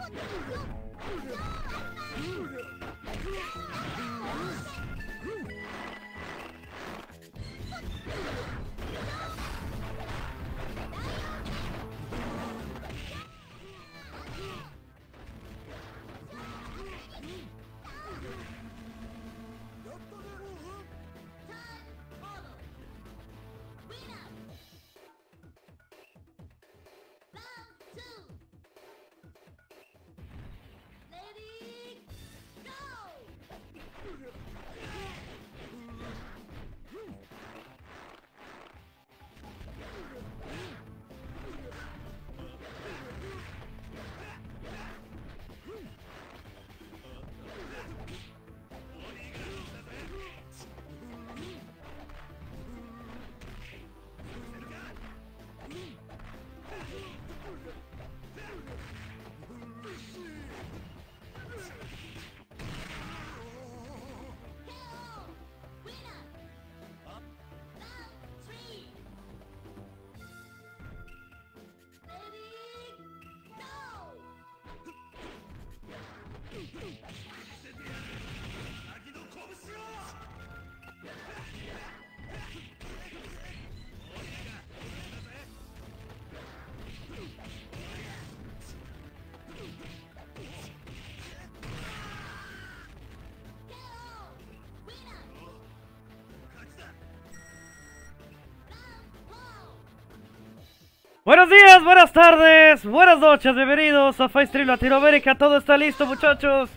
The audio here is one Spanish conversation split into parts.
Buenos días, buenas tardes, buenas noches, bienvenidos a Fight Stream Latinoamérica. Todo está listo, muchachos.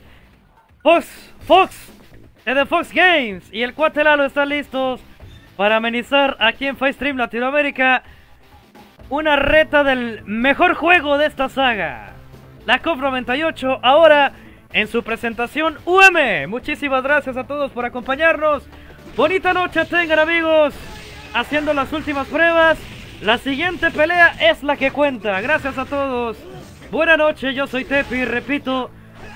Fox de The Fox Games y el cuate Lalo están listos para amenizar aquí en Fight Stream Latinoamérica una reta del mejor juego de esta saga, la KOF 98, ahora en su presentación UM. Muchísimas gracias a todos por acompañarnos. Bonita noche tengan, amigos, haciendo las últimas pruebas. La siguiente pelea es la que cuenta. Gracias a todos. Buena noche, yo soy Tepi, repito.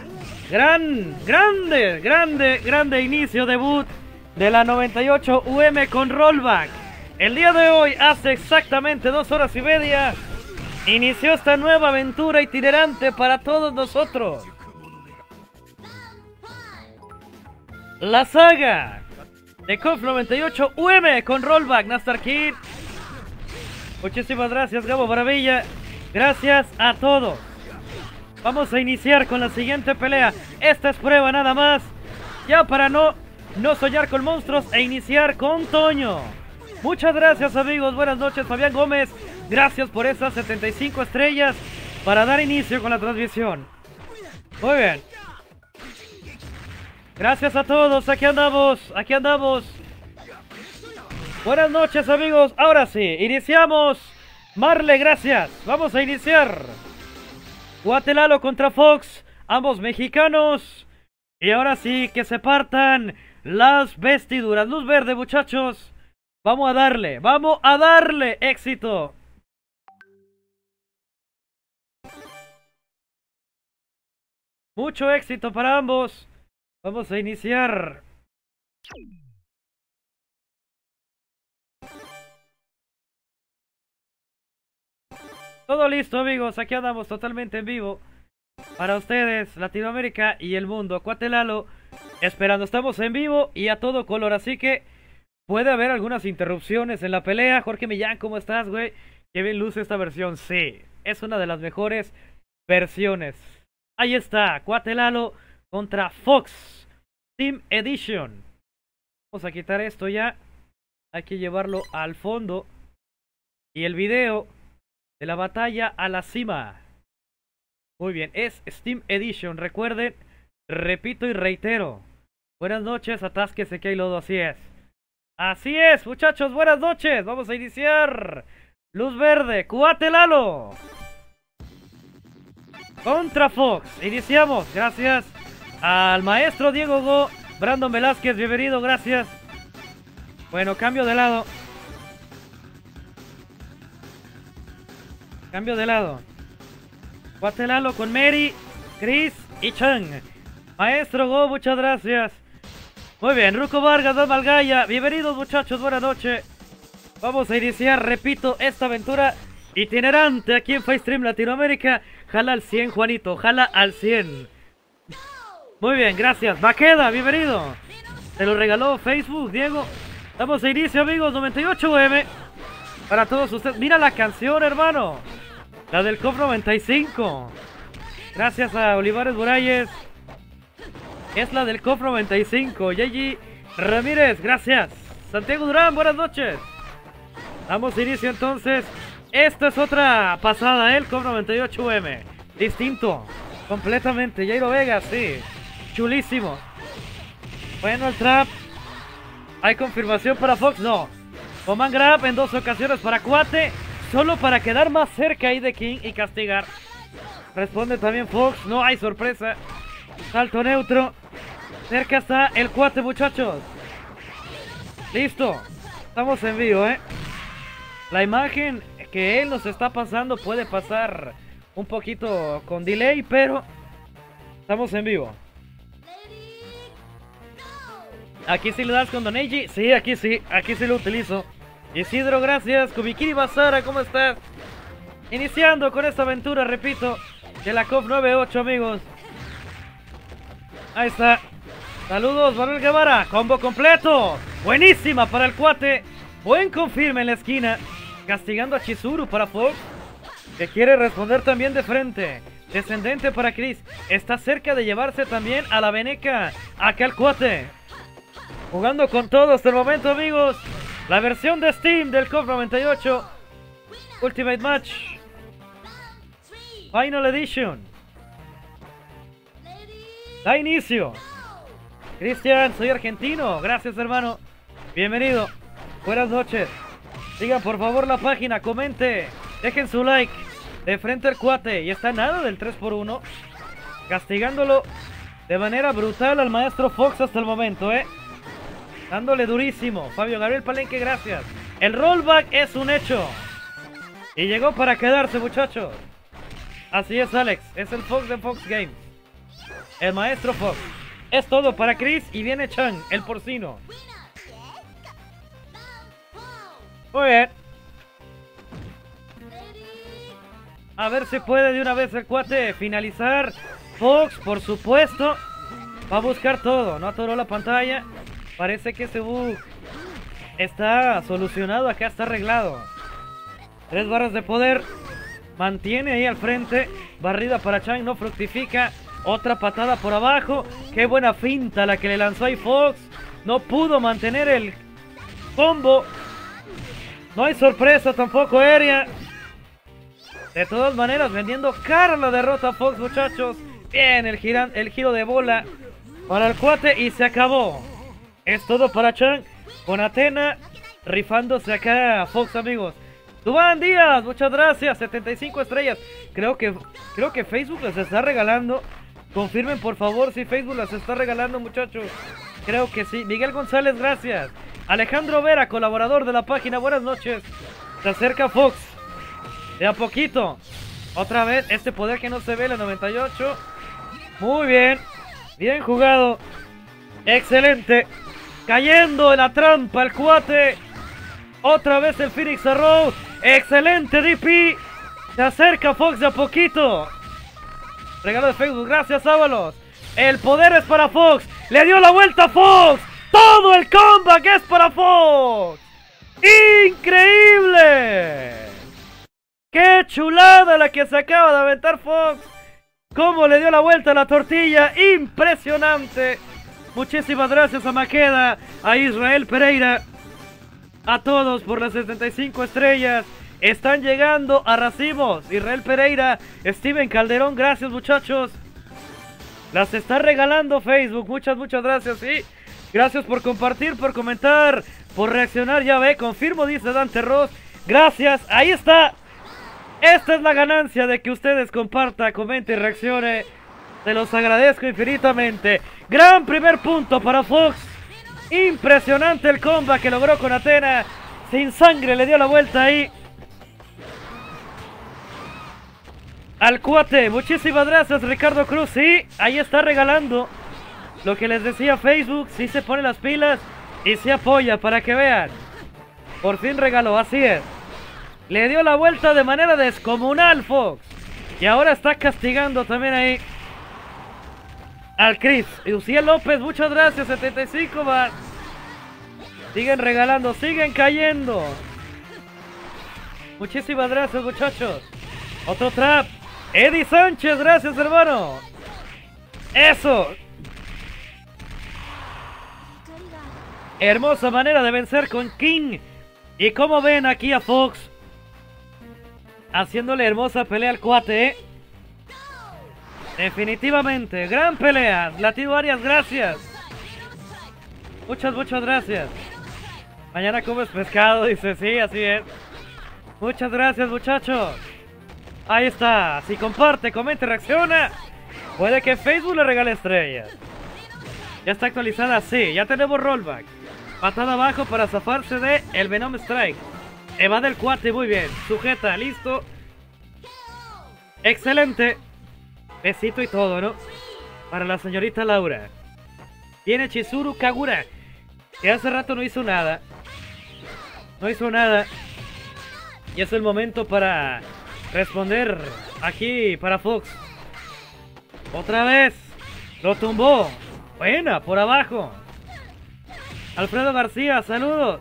Grande inicio, debut de la 98 UM con rollback. El día de hoy, hace exactamente 2 horas y media, inició esta nueva aventura itinerante para todos nosotros. La saga de KOF 98 UM con rollback. Nastar Kid. Muchísimas gracias, Gabo Maravilla. Gracias a todos. Vamos a iniciar con la siguiente pelea. Esta es prueba nada más, ya para no soñar con monstruos e iniciar con Toño. Muchas gracias, amigos. Buenas noches, Fabián Gómez. Gracias por esas 75 estrellas para dar inicio con la transmisión. Muy bien. Gracias a todos. Aquí andamos. Buenas noches, amigos. Ahora sí, iniciamos. Marle, gracias. Vamos a iniciar. Guatelalo contra Fox, ambos mexicanos. Y ahora sí, que se partan las vestiduras. Luz verde, muchachos. Vamos a darle éxito. Mucho éxito para ambos. Vamos a iniciar. Todo listo, amigos, aquí andamos totalmente en vivo para ustedes, Latinoamérica y el mundo. Cuate Lalo esperando, estamos en vivo y a todo color, así que puede haber algunas interrupciones en la pelea. Jorge Millán, ¿cómo estás, güey? Qué bien luce esta versión, sí, es una de las mejores versiones. Ahí está, Cuate Lalo contra Fox Team Edition. Vamos a quitar esto ya, hay que llevarlo al fondo. Y el video de la batalla a la cima. Muy bien, es Steam Edition, recuerden, repito y reitero. Buenas noches, atásquese que hay lodo, así es. Así es, muchachos, buenas noches. Vamos a iniciar. Luz verde, Cuate Lalo contra Fox. Iniciamos, gracias al maestro Diego Go. Brandon Velázquez, bienvenido, gracias. Bueno, cambio de lado. Cuate Lalo con Mary, Chris y Chang. Maestro Go, muchas gracias. Muy bien, Ruco Vargas, Don Malgaya. Bienvenidos, muchachos, buena noche. Vamos a iniciar, repito, esta aventura itinerante aquí en FaceStream Latinoamérica. Jala al 100, Juanito, jala al 100. Muy bien, gracias. Maqueda, bienvenido. Te lo regaló Facebook, Diego. Damos de inicio, amigos. 98M. Para todos ustedes. Mira la canción, hermano. La del COF 95. Gracias a Olivares Burayes. Es la del COF 95. Yeji Ramírez, gracias. Santiago Durán, buenas noches. Damos inicio entonces. Esta es otra pasada, el COF 98M. Distinto, completamente. Jairo Vega, sí. Chulísimo. Bueno, el trap. ¿Hay confirmación para Fox? No. Command grab en 2 ocasiones para Cuate. Solo para quedar más cerca ahí de King y castigar. Responde también Fox. No hay sorpresa. Salto neutro. Cerca está el Cuate, muchachos. Listo. Estamos en vivo, La imagen que él nos está pasando puede pasar un poquito con delay, pero estamos en vivo. Aquí sí le das con Doneji. Sí, aquí sí lo utilizo. Isidro, gracias. Kubikiri Basara, ¿cómo estás? Iniciando con esta aventura, repito, de la COF 98, amigos. Ahí está. Saludos, Manuel Guevara. Combo completo. Buenísima para el Cuate. Buen confirme en la esquina. Castigando a Chizuru para Fox, que quiere responder también de frente. Descendente para Chris. Está cerca de llevarse también a la veneca. Acá el Cuate. Jugando con todo hasta el momento, amigos. La versión de Steam del COF 98 Ultimate Match Final Edition. Da inicio. Cristian, soy argentino. Gracias, hermano. Bienvenido. Buenas noches. Sigan por favor la página, comente, dejen su like. De frente al Cuate. Y está nada del 3x1. Castigándolo de manera brutal al maestro Fox hasta el momento, dándole durísimo. Fabio Gabriel Palenque, gracias. El rollback es un hecho. Y llegó para quedarse, muchachos. Así es, Alex. Es el Fox de Fox Games. El maestro Fox. Es todo para Chris y viene Chan, el porcino. Muy bien. A ver si puede de una vez el Cuate finalizar. Fox, por supuesto, va a buscar todo. No atoró la pantalla. Parece que ese bug está solucionado. Acá está arreglado. 3 barras de poder. Mantiene ahí al frente. Barrida para Chan, no fructifica. Otra patada por abajo. Qué buena finta la que le lanzó ahí Fox. No pudo mantener el combo. No hay sorpresa tampoco aérea. De todas maneras, vendiendo cara la derrota Fox, muchachos. Bien, el giro de bola para el Cuate y se acabó. Es todo para Chan. Con Atena rifándose acá Fox, amigos. Dubán Díaz, muchas gracias. 75 estrellas. Creo que Facebook les está regalando. Confirmen por favor si Facebook las está regalando, muchachos. Creo que sí. Miguel González, gracias. Alejandro Vera, colaborador de la página, buenas noches. Se acerca Fox. De a poquito. Otra vez, este poder que no se ve, la 98. Muy bien. Bien jugado. Excelente. Cayendo en la trampa el Cuate. Otra vez el Phoenix Arrow. Excelente DP. Se acerca Fox de a poquito. Regalo de Facebook, gracias Ábalos. El poder es para Fox. Le dio la vuelta a Fox. Todo el comeback es para Fox. ¡Increíble! ¡Qué chulada la que se acaba de aventar Fox! ¡Cómo le dio la vuelta a la tortilla! ¡Impresionante! Muchísimas gracias a Maqueda, a Israel Pereira, a todos por las 75 estrellas. Están llegando a racimos. Israel Pereira, Steven Calderón, gracias muchachos. Las está regalando Facebook. Muchas gracias, sí. Gracias por compartir, por comentar, por reaccionar. Ya ve, confirmo, dice Dante Ross. Gracias, ahí está. Esta es la ganancia de que ustedes compartan, comenten y reaccionen. Se los agradezco infinitamente. Gran primer punto para Fox. Impresionante el comeback que logró con Atena. Sin sangre le dio la vuelta ahí al Cuate. Muchísimas gracias Ricardo Cruz. Sí, ahí está regalando. Lo que les decía Facebook, sí se pone las pilas y se apoya para que vean. Por fin regaló, así es. Le dio la vuelta de manera descomunal, Fox. Y ahora está castigando también ahí al Chris. Uciel López, muchas gracias. 75 va. Siguen regalando, siguen cayendo. Muchísimas gracias, muchachos. Otro trap. Eddie Sánchez, gracias, hermano. Eso. Hermosa manera de vencer con King. Y como ven aquí a Fox haciéndole hermosa pelea al cuate, ¿eh? Definitivamente, gran pelea. Latido Arias, gracias. Muchas gracias. Mañana comes pescado, dice, sí, así es. Muchas gracias, muchachos. Ahí está. Si comparte, comenta, reacciona, puede que Facebook le regale estrellas. Ya está actualizada, sí. Ya tenemos rollback. Patada abajo para zafarse de el Venom Strike. Evade el cuate, muy bien. Sujeta, listo. Excelente. Besito y todo, ¿no? Para la señorita Laura. Viene Chizuru Kagura, que hace rato no hizo nada. No hizo nada. Y es el momento para responder aquí para Fox. Otra vez. Lo tumbó. Buena, por abajo. Alfredo García, saludos.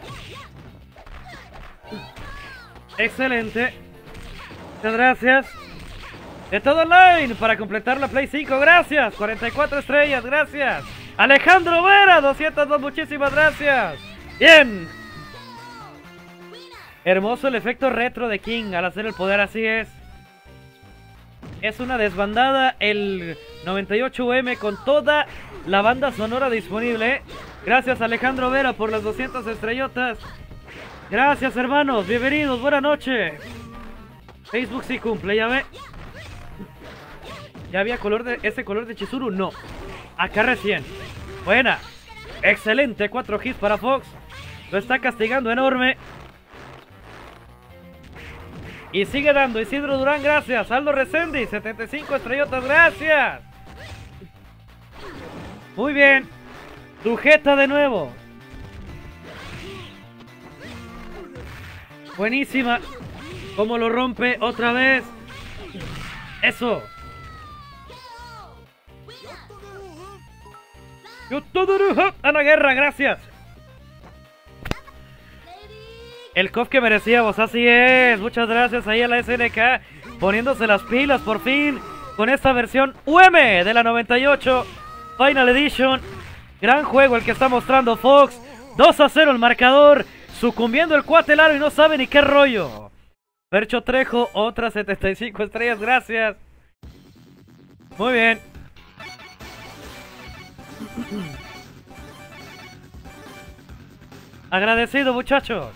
Excelente. Muchas gracias. De todo online para completar la Play 5. Gracias. 44 estrellas. Gracias. Alejandro Vera, 202. Muchísimas gracias. Bien. Hermoso el efecto retro de King al hacer el poder, así es. Es una desbandada el 98M con toda la banda sonora disponible. Gracias Alejandro Vera por las 200 estrellotas. Gracias hermanos, bienvenidos, buena noche. Facebook sí cumple, ya ve. ¿Ya había ese color de Chizuru? No. Acá recién. Buena. Excelente, 4 hits para Fox. Lo está castigando enorme. Y sigue dando. Isidro Durán, gracias. Aldo Resendi, 75 estrellotas, gracias. Muy bien. Sujeta de nuevo. Buenísima. Cómo lo rompe otra vez. Eso. Ana Guerra, gracias. El cof que merecíamos, así es. Muchas gracias ahí a la SNK poniéndose las pilas por fin con esta versión UM de la 98 Final Edition. Gran juego el que está mostrando Fox. 2-0 el marcador. Sucumbiendo el cuate Laro y no sabe ni qué rollo. Percho Trejo, otras 75 estrellas, gracias. Muy bien. Agradecido, muchachos.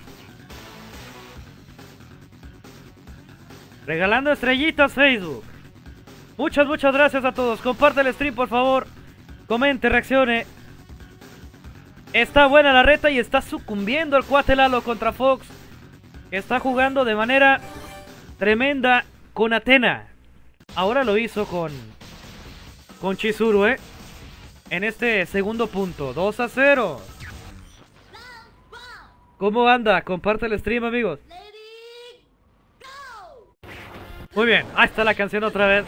Regalando estrellitas Facebook. Muchas gracias a todos. Comparte el stream, por favor. Comente, reaccione. Está buena la reta y está sucumbiendo el cuate Lalo contra Fox, que está jugando de manera tremenda con Athena. Ahora lo hizo con Chizuru, en este segundo punto. 2-0. ¿Cómo anda? Comparte el stream, amigos. Muy bien, ahí está la canción otra vez.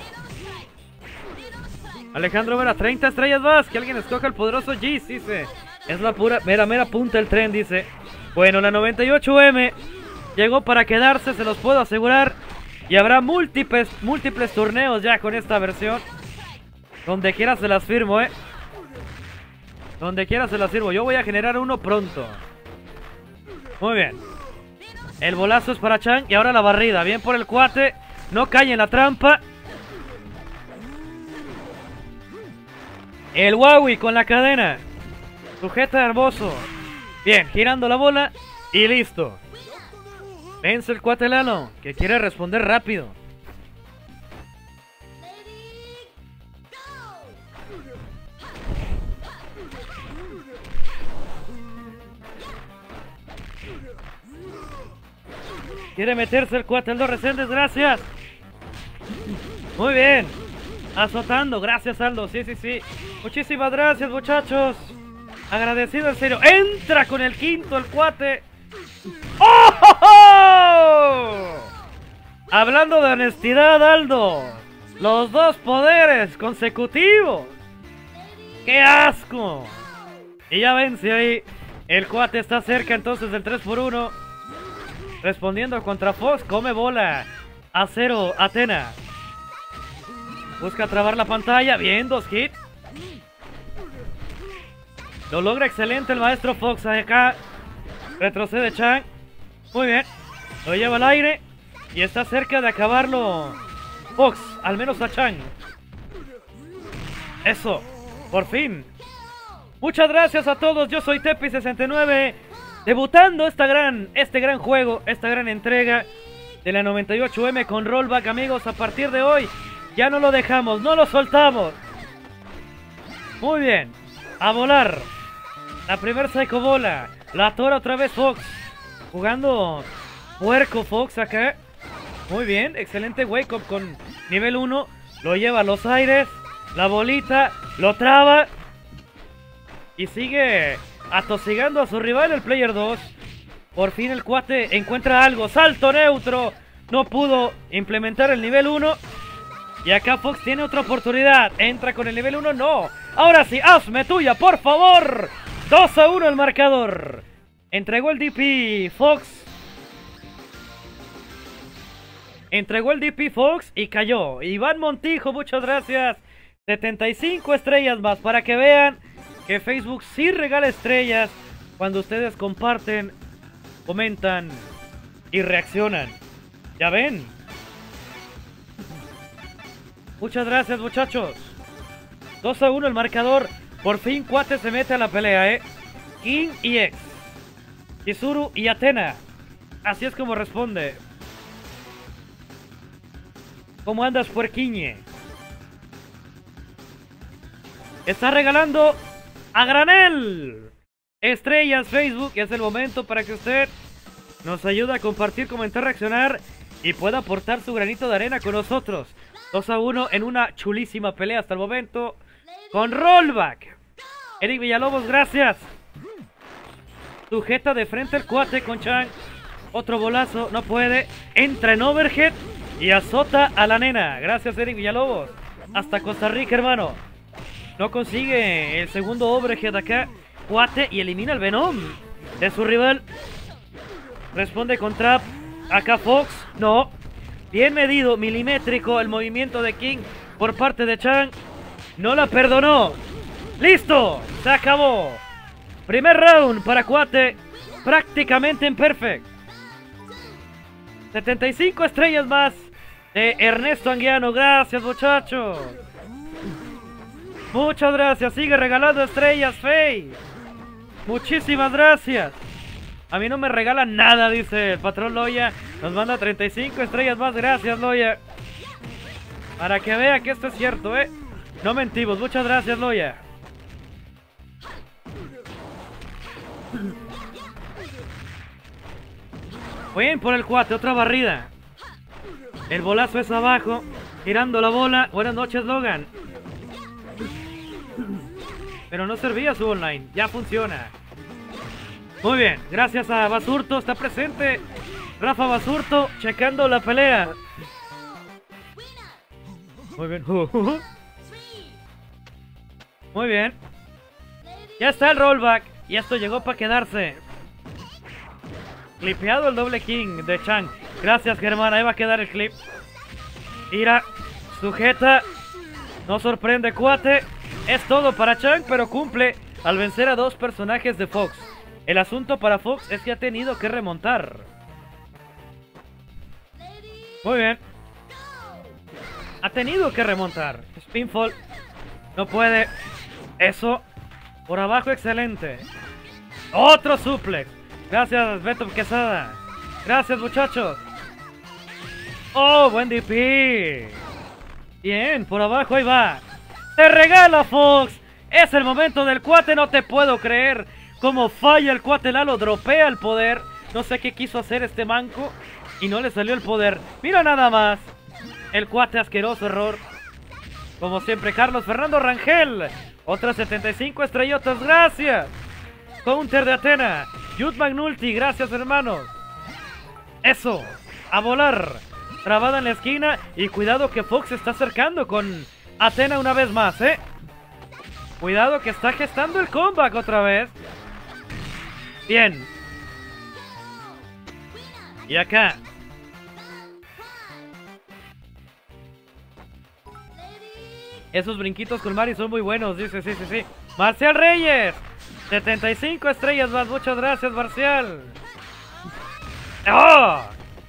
Alejandro Vera, 30 estrellas más. Que alguien escoja el poderoso Giz, dice. Es la pura, mera punta el tren, dice. Bueno, la 98M llegó para quedarse, se los puedo asegurar. Y habrá múltiples torneos ya con esta versión. Donde quiera se las firmo, Donde quiera se las firmo. Yo voy a generar uno pronto. Muy bien. El bolazo es para Chang y ahora la barrida. Bien por el cuate. No cae en la trampa. El Huawei con la cadena. Sujeta hermoso. Bien, girando la bola y listo. Vence el cuate Lalo, que quiere responder rápido. Quiere meterse el cuate Aldo Reséndez, gracias. Muy bien. Azotando, gracias Aldo, sí. Muchísimas gracias, muchachos. Agradecido en serio. Entra con el quinto el cuate. ¡Oh! Hablando de honestidad, Aldo. Los dos poderes consecutivos. ¡Qué asco! Y ya vence ahí. El cuate está cerca entonces del 3x1. Respondiendo contra Fox. Come bola. A 0, Athena. Busca trabar la pantalla. Bien, 2 hits. Lo logra excelente el maestro Fox. Acá retrocede Chang. Muy bien. Lo lleva al aire. Y está cerca de acabarlo Fox. Al menos a Chang. Eso. Por fin. Muchas gracias a todos. Yo soy Tepi69. Debutando este gran juego. Esta gran entrega de la 98M con rollback, amigos. A partir de hoy ya no lo dejamos. No lo soltamos. Muy bien. A volar. La primera Psycho Bola. La atora otra vez Fox. Jugando puerco Fox acá. Muy bien. Excelente wake up con nivel 1. Lo lleva a los aires. La bolita. Lo traba. Y sigue atosigando a su rival, el player 2. Por fin el cuate encuentra algo. Salto neutro. No pudo implementar el nivel 1. Y acá Fox tiene otra oportunidad. Entra con el nivel 1. No. Ahora sí, hazme tuya, por favor. 2-1 el marcador. Entregó el DP Fox. Entregó el DP Fox y cayó. Iván Montijo, muchas gracias. 75 estrellas más para que vean que Facebook sí regala estrellas cuando ustedes comparten, comentan y reaccionan. ¿Ya ven? Muchas gracias, muchachos. 2-1 el marcador. Por fin cuate se mete a la pelea, King y X. Chizuru y Athena. Así es como responde. ¿Cómo andas, puerquiñe? Está regalando a granel estrellas Facebook. Y es el momento para que usted nos ayude a compartir, comentar, reaccionar y pueda aportar su granito de arena con nosotros. 2-1 en una chulísima pelea hasta el momento con rollback. Eric Villalobos, gracias. Sujeta de frente el cuate con Chang. Otro bolazo, no puede. Entra en overhead y azota a la nena. Gracias, Eric Villalobos. Hasta Costa Rica, hermano. No consigue el segundo overhead acá. Cuate y elimina el Venom de su rival. Responde con trap. Acá Fox. No. Bien medido, milimétrico el movimiento de King por parte de Chang. No la perdonó. ¡Listo! Se acabó. Primer round para cuate. Prácticamente en perfect. 75 estrellas más de Ernesto Anguiano. Gracias, muchachos. Muchas gracias. Sigue regalando estrellas, Faye. Muchísimas gracias. A mí no me regalan nada, dice el patrón Loya. Nos manda 35 estrellas más. Gracias, Loya. Para que vea que esto es cierto, No mentimos. Muchas gracias, Loya. Bien por el cuate. Otra barrida. El bolazo es abajo. Girando la bola. Buenas noches, Logan. Pero no servía su online. Ya funciona. Muy bien. Gracias a Basurto. Está presente Rafa Basurto checando la pelea. Muy bien. Muy bien. Ya está el rollback. Y esto llegó para quedarse. Clipeado el doble king de Chang. Gracias, Germán. Ahí va a quedar el clip. Tira. Sujeta. No sorprende, cuate. Es todo para Chang, pero cumple al vencer a dos personajes de Fox. El asunto para Fox es que ha tenido que remontar. Muy bien. Ha tenido que remontar. Spinfall. No puede. Eso. Por abajo, excelente. Otro suplex. Gracias, Beto Quesada. Gracias, muchachos. Oh, buen DP. Bien, por abajo, ahí va. ¡Te regala, Fox! Es el momento del cuate, no te puedo creer. Cómo falla el cuate Lalo, dropea el poder. No sé qué quiso hacer este manco y no le salió el poder. Mira nada más. El cuate asqueroso error. Como siempre, Carlos Fernando Rangel. Otras 75 estrellotas, gracias. Counter de Athena. Youth Magnulti, gracias, hermanos. Eso. a volar. Trabada en la esquina. Y cuidado que Fox se está acercando con Athena una vez más, Cuidado que está gestando el comeback otra vez. Bien. Y acá. Esos brinquitos con Mari son muy buenos, dice, sí. Marcial Reyes. 75 estrellas más, muchas gracias, Marcial. ¡Oh!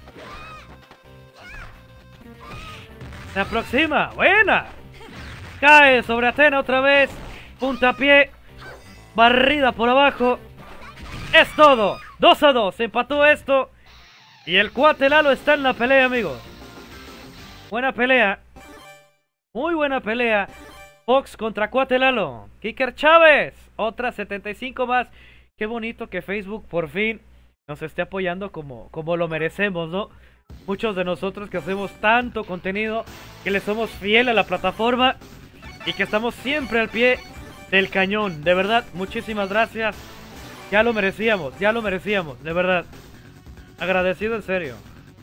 Se aproxima, buena. Cae sobre Athena otra vez. Puntapié. Barrida por abajo. Es todo. 2-2. Se empató esto. Y el cuate Lalo está en la pelea, amigos. Buena pelea. Muy buena pelea. Fox contra cuate Lalo. Kicker Chávez. Otra 75 más. Qué bonito que Facebook por fin nos esté apoyando como lo merecemos, ¿no? Muchos de nosotros que hacemos tanto contenido, que le somos fiel a la plataforma y que estamos siempre al pie del cañón. De verdad, muchísimas gracias. Ya lo merecíamos, de verdad. Agradecido en serio.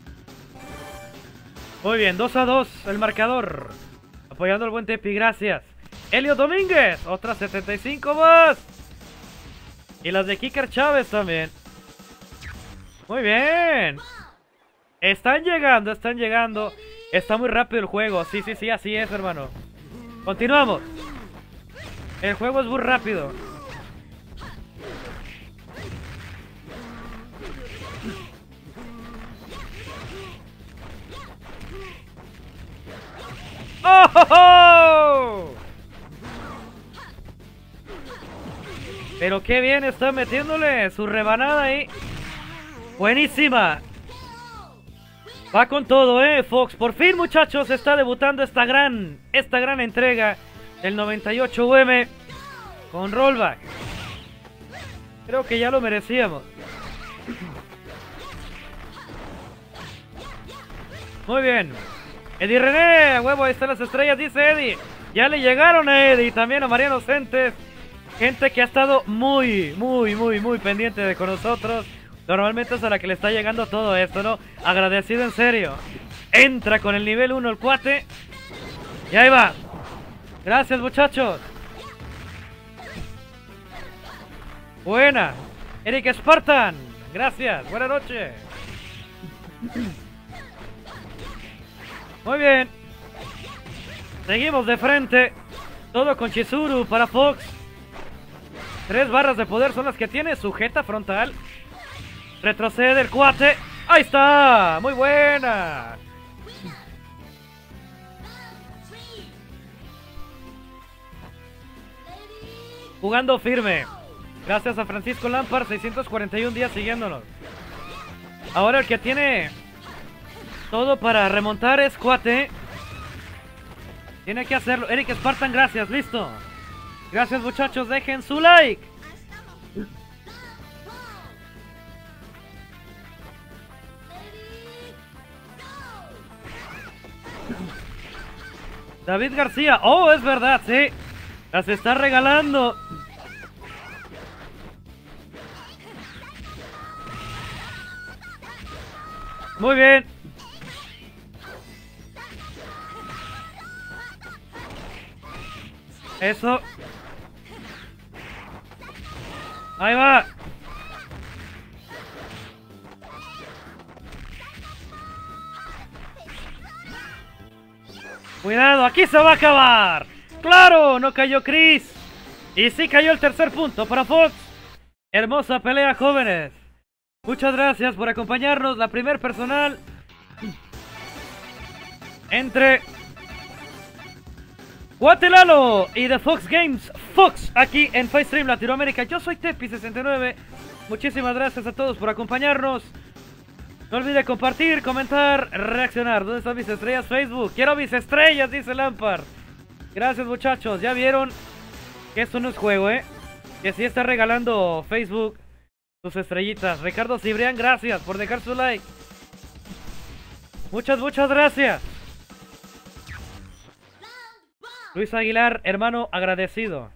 Muy bien, 2-2 el marcador. Apoyando al buen Tepi, gracias. Elio Domínguez, otra 75 más. Y las de Kicker Chávez también. Muy bien. Están llegando. Está muy rápido el juego. Sí, así es, hermano. Continuamos. El juego es muy rápido. ¡Oh! ¡Oh, oh! Pero qué bien está metiéndole su rebanada ahí. Buenísima. Va con todo, Fox. Por fin, muchachos, está debutando esta gran entrega del 98 UM con rollback. Creo que ya lo merecíamos. Muy bien. Eddie René, a huevo, ahí están las estrellas, dice Eddie. Ya le llegaron a Eddie y también a Mariano Centes. Gente que ha estado muy pendiente con nosotros. Normalmente es a la que le está llegando todo esto, ¿no? Agradecido en serio. Entra con el nivel 1 el cuate. Y ahí va. Gracias, muchachos. Buena. Eric Spartan. Gracias. Buenas noches. Muy bien. Seguimos de frente. Todo con Chizuru para Fox. 3 barras de poder son las que tiene. Sujeta frontal. Retrocede el cuate. ¡Ahí está! ¡Muy buena! Jugando firme. Gracias a Francisco Lampard. 641 días siguiéndonos. Ahora el que tiene todo para remontar es cuate. Tiene que hacerlo. Eric Spartan, gracias. Listo. Gracias, muchachos. Dejen su like. David García. Oh, es verdad, sí. Las está regalando. Muy bien. Eso. Ahí va. Cuidado, aquí se va a acabar. ¡Claro! No cayó Chris. Y sí cayó el tercer punto para Fox. Hermosa pelea, jóvenes. Muchas gracias por acompañarnos. La primer personal entre cuate Lalo y The Fox Games Fox aquí en FaceStream Latinoamérica. Yo soy Tepi69. Muchísimas gracias a todos por acompañarnos. No olvide compartir, comentar, reaccionar. ¿Dónde están mis estrellas? Facebook. Quiero mis estrellas, dice Lampard. Gracias, muchachos. Ya vieron que esto no es juego, que sí está regalando Facebook sus estrellitas. Ricardo Cibrián, gracias por dejar su like. Muchas gracias. Luis Aguilar, hermano, agradecido.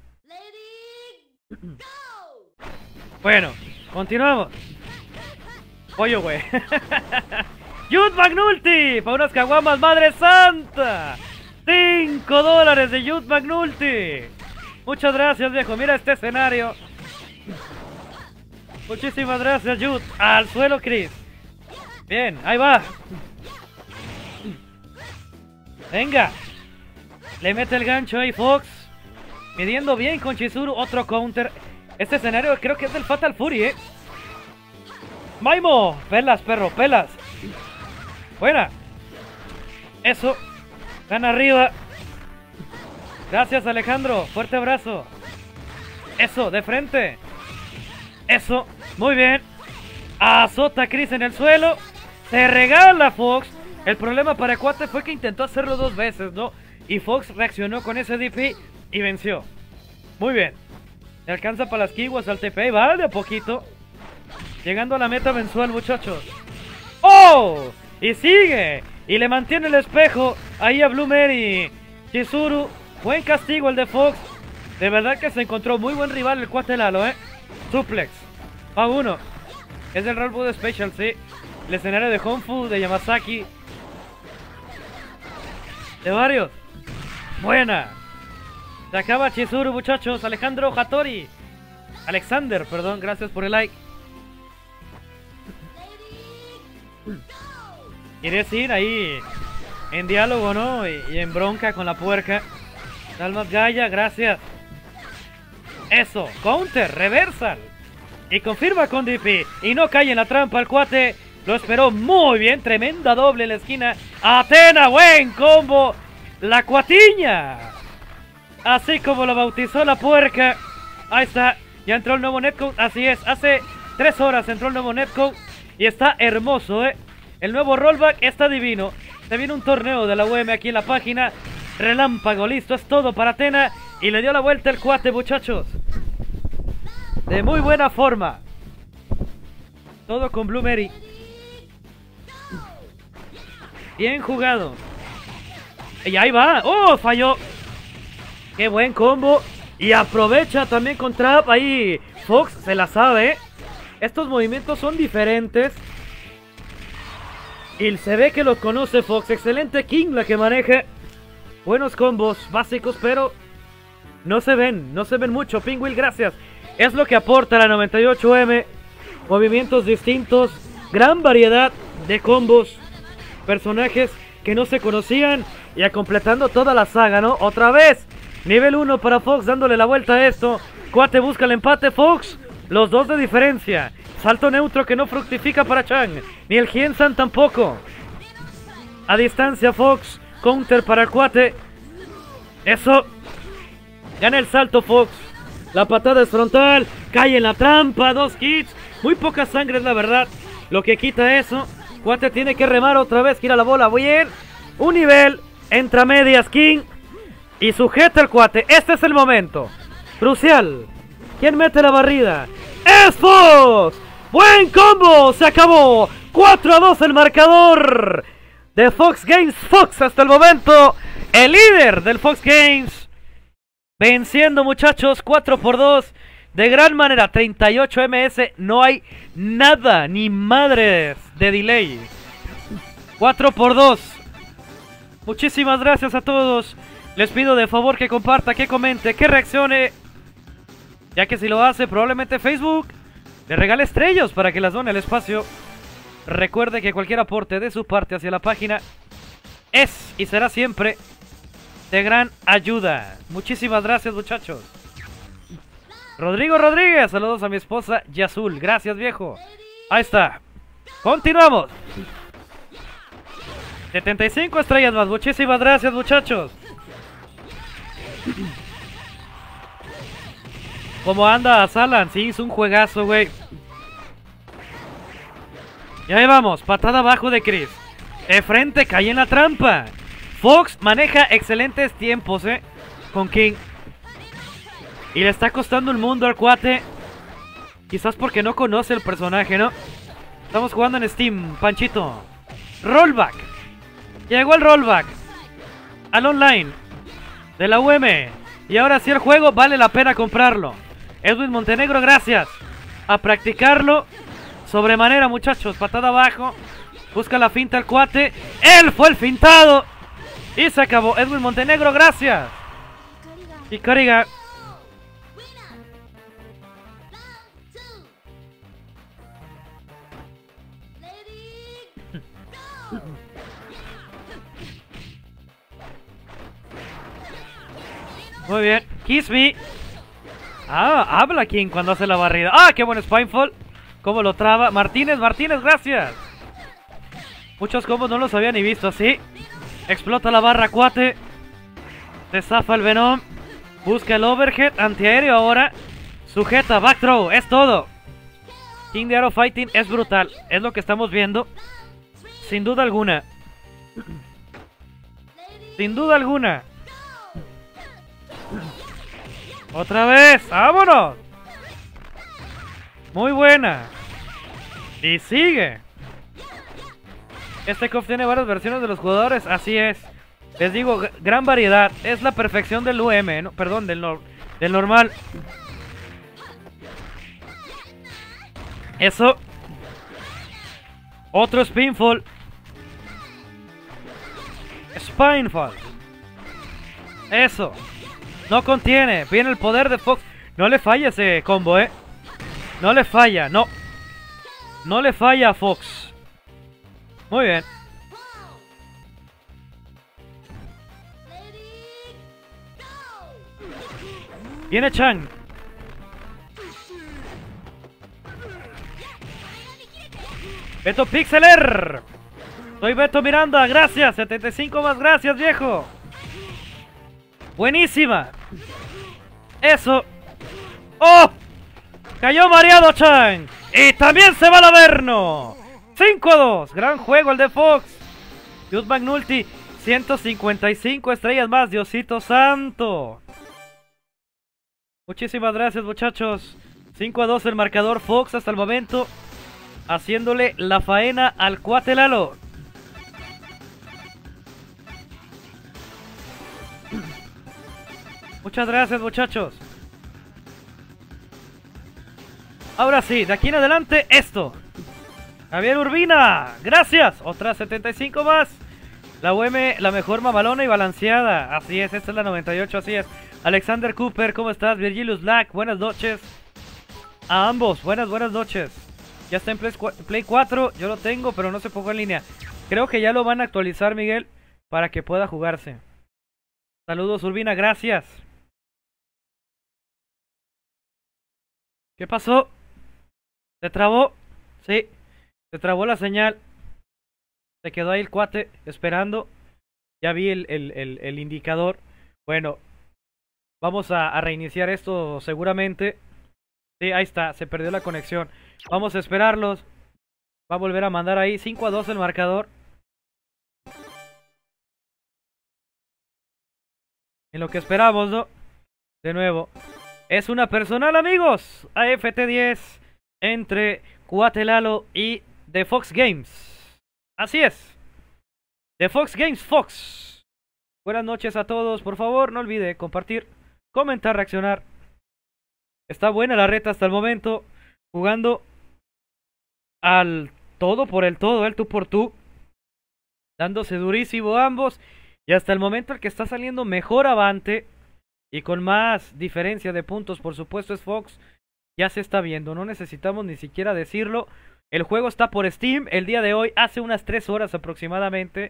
Bueno, continuamos. Pollo, güey. Youth McNulty, para unas caguamas, madre santa. $5 de Youth McNulty. Muchas gracias, viejo. Mira este escenario. Muchísimas gracias, Youth. Al suelo, Chris. Bien, ahí va. Venga. Le mete el gancho ahí, Fox. Midiendo bien con Chizuru. Otro counter. Este escenario creo que es del Fatal Fury, Maimo. Pelas, perro, pelas. Buena. Eso. Gana arriba. Gracias, Alejandro. Fuerte abrazo. Eso, de frente. Eso. Muy bien. Azota a Chris en el suelo. Se regala Fox. El problema para Cuate fue que intentó hacerlo 2 veces, ¿no? Y Fox reaccionó con ese DP y venció. Muy bien. Le alcanza para las kiwas al TP. Va de a poquito. Llegando a la meta mensual, muchachos. ¡Oh! Y sigue. Y le mantiene el espejo ahí a Blue Mary. Chizuru. Buen castigo el de Fox. De verdad que se encontró muy buen rival el Cuate Lalo, Suplex. Va 1. Es del Rollwood Special, sí. El escenario de Honfu, de Yamazaki. De varios. Buena. Se acaba Chizuru, muchachos. Alejandro Hattori. Alexander, perdón. Gracias por el like. ¿Quieres ir ahí en diálogo, no? Y en bronca con la puerca. Dalmas Gaia, gracias. Eso. Counter, reversal. Y confirma con DP. Y no cae en la trampa el Cuate. Lo esperó muy bien. Tremenda doble en la esquina. Athena, buen combo. La Cuatiña. Así como lo bautizó la puerca. Ahí está. Ya entró el nuevo netcode. Así es. Hace 3 horas entró el nuevo netcode. Y está hermoso, El nuevo rollback está divino. Se viene un torneo de la UM aquí en la página. Relámpago, listo. Es todo para Athena. Y le dio la vuelta el Cuate, muchachos. De muy buena forma. Todo con Blue Mary. Bien jugado. Y ahí va. ¡Oh! Falló. Qué buen combo. Y aprovecha también con Trap. Ahí Fox se la sabe. Estos movimientos son diferentes. Y se ve que los conoce Fox. Excelente King la que maneja. Buenos combos básicos, pero no se ven mucho. Pingüil, gracias. Es lo que aporta la 98M. Movimientos distintos. Gran variedad de combos. Personajes que no se conocían. Y a completando toda la saga, ¿no? Otra vez. Nivel 1 para Fox dándole la vuelta a esto. Cuate busca el empate, Fox. Los 2 de diferencia. Salto neutro que no fructifica para Chang. Ni el Hien-san tampoco. A distancia Fox. Counter para el Cuate. Eso. Gana el salto Fox. La patada es frontal. Cae en la trampa. 2 hits. Muy poca sangre es la verdad. Lo que quita eso. Cuate tiene que remar otra vez. Gira la bola. Bien. Un nivel. Entra medias King. Y sujeta el Cuate. Este es el momento. Crucial. ¿Quién mete la barrida? ¡Es Fox! ¡Buen combo! Se acabó. 4-2 el marcador de Fox Games. Fox hasta el momento. El líder del Fox Games. Venciendo, muchachos. 4-2. De gran manera. 38 MS. No hay nada. Ni madres de delay. 4-2. Muchísimas gracias a todos. Les pido de favor que comparta, que comente, que reaccione. Ya que si lo hace, probablemente Facebook le regale estrellas para que las done al espacio. Recuerde que cualquier aporte de su parte hacia la página es y será siempre de gran ayuda. Muchísimas gracias, muchachos. Rodrigo Rodríguez, saludos a mi esposa Yazul. Gracias, viejo. Ahí está. Continuamos. 75 estrellas más. Muchísimas gracias, muchachos. ¿Cómo anda Salan? Sí, hizo un juegazo, güey. Y ahí vamos, patada abajo de Chris. De frente, cae en la trampa. Fox maneja excelentes tiempos, con King. Y le está costando un mundo al Cuate. Quizás porque no conoce el personaje, ¿no? Estamos jugando en Steam, Panchito. Rollback. Llegó el rollback al online de la UM. Y ahora sí el juego vale la pena comprarlo. Edwin Montenegro, gracias. A practicarlo sobremanera, muchachos. Patada abajo. Busca la finta el cuate. ¡Él fue el fintado! Y se acabó. Edwin Montenegro, gracias. Y Kariga. Muy bien. Kiss me. Ah, habla King cuando hace la barrida. Ah, qué buen Spinefall. Cómo lo traba. Martínez, gracias. Muchos combos no los había ni visto así. Explota la barra cuate. Se zafa el Venom. Busca el overhead. Antiaéreo ahora. Sujeta, back throw. Es todo. King de Arrow Fighting es brutal. Es lo que estamos viendo. Sin duda alguna. Sin duda alguna. Otra vez. ¡Vámonos! Muy buena. Y sigue. Este KOF tiene varias versiones de los jugadores. Así es. Les digo, gran variedad. Es la perfección del UM, ¿no? Perdón, del normal. Eso. Otro Spinefall. Spinefall. Eso. No contiene. Viene el poder de Fox. No le falla ese combo, No le falla, no. No le falla a Fox. Muy bien. Viene Chang. Beto Pixeler. Soy Beto Miranda, gracias. 75 más, gracias, viejo. Buenísima. Eso. ¡Oh! Cayó mareado Chang. Y también se va al Averno. 5-2. Gran juego el de Fox. Youth Magnulti. 155 estrellas más. Diosito santo. Muchísimas gracias, muchachos. 5-2 el marcador. Fox hasta el momento haciéndole la faena al cuate Lalo. Muchas gracias, muchachos. Ahora sí, de aquí en adelante esto. Javier Urbina, gracias. Otras 75 más. La UM, la mejor mamalona y balanceada. Así es, esta es la 98, así es. Alexander Cooper, ¿cómo estás? Virgilius Black, buenas noches. A ambos, buenas noches. Ya está en Play 4, yo lo tengo, pero no se pongo en línea. Creo que ya lo van a actualizar, Miguel, para que pueda jugarse. Saludos, Urbina, gracias. ¿Qué pasó? ¿Se trabó? Sí, se trabó la señal. Se quedó ahí el cuate esperando. Ya vi el indicador. Bueno, vamos a reiniciar esto seguramente. Sí, ahí está, se perdió la conexión. Vamos a esperarlos. Va a volver a mandar ahí 5-2 el marcador. En lo que esperamos, ¿no? De nuevo. Es una personal, amigos. AFT10 entre Cuate Lalo y The Fox Games. Así es. The Fox Games Fox. Buenas noches a todos. Por favor, no olvide compartir, comentar, reaccionar. Está buena la reta hasta el momento. Jugando al todo por el todo, el tú por tú. Dándose durísimo ambos. Y hasta el momento el que está saliendo mejor avante y con más diferencia de puntos, por supuesto, es Fox. Ya se está viendo, no necesitamos ni siquiera decirlo. El juego está por Steam el día de hoy, hace unas 3 horas aproximadamente.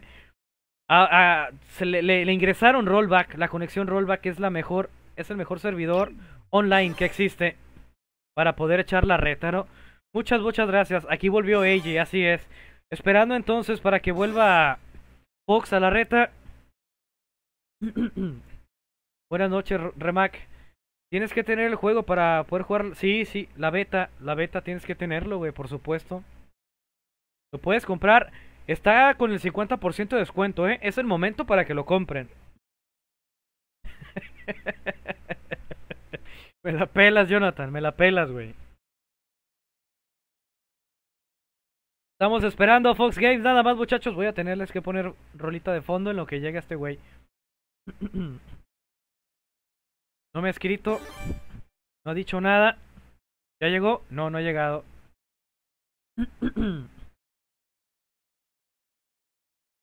Le ingresaron rollback, la conexión rollback es la mejor, es el mejor servidor online que existe para poder echar la reta, ¿no? Muchas gracias. Aquí volvió AJ, así es. Esperando entonces para que vuelva Fox a la reta. Buenas noches, Remac. Tienes que tener el juego para poder jugar. Sí, la beta tienes que tenerlo, güey, por supuesto. Lo puedes comprar. Está con el 50% de descuento, Es el momento para que lo compren. Me la pelas, Jonathan, me la pelas, güey. Estamos esperando a Fox Games, nada más, muchachos. Voy a tenerles que poner rolita de fondo en lo que llega este güey. No me ha escrito. No ha dicho nada. ¿Ya llegó? No, no ha llegado.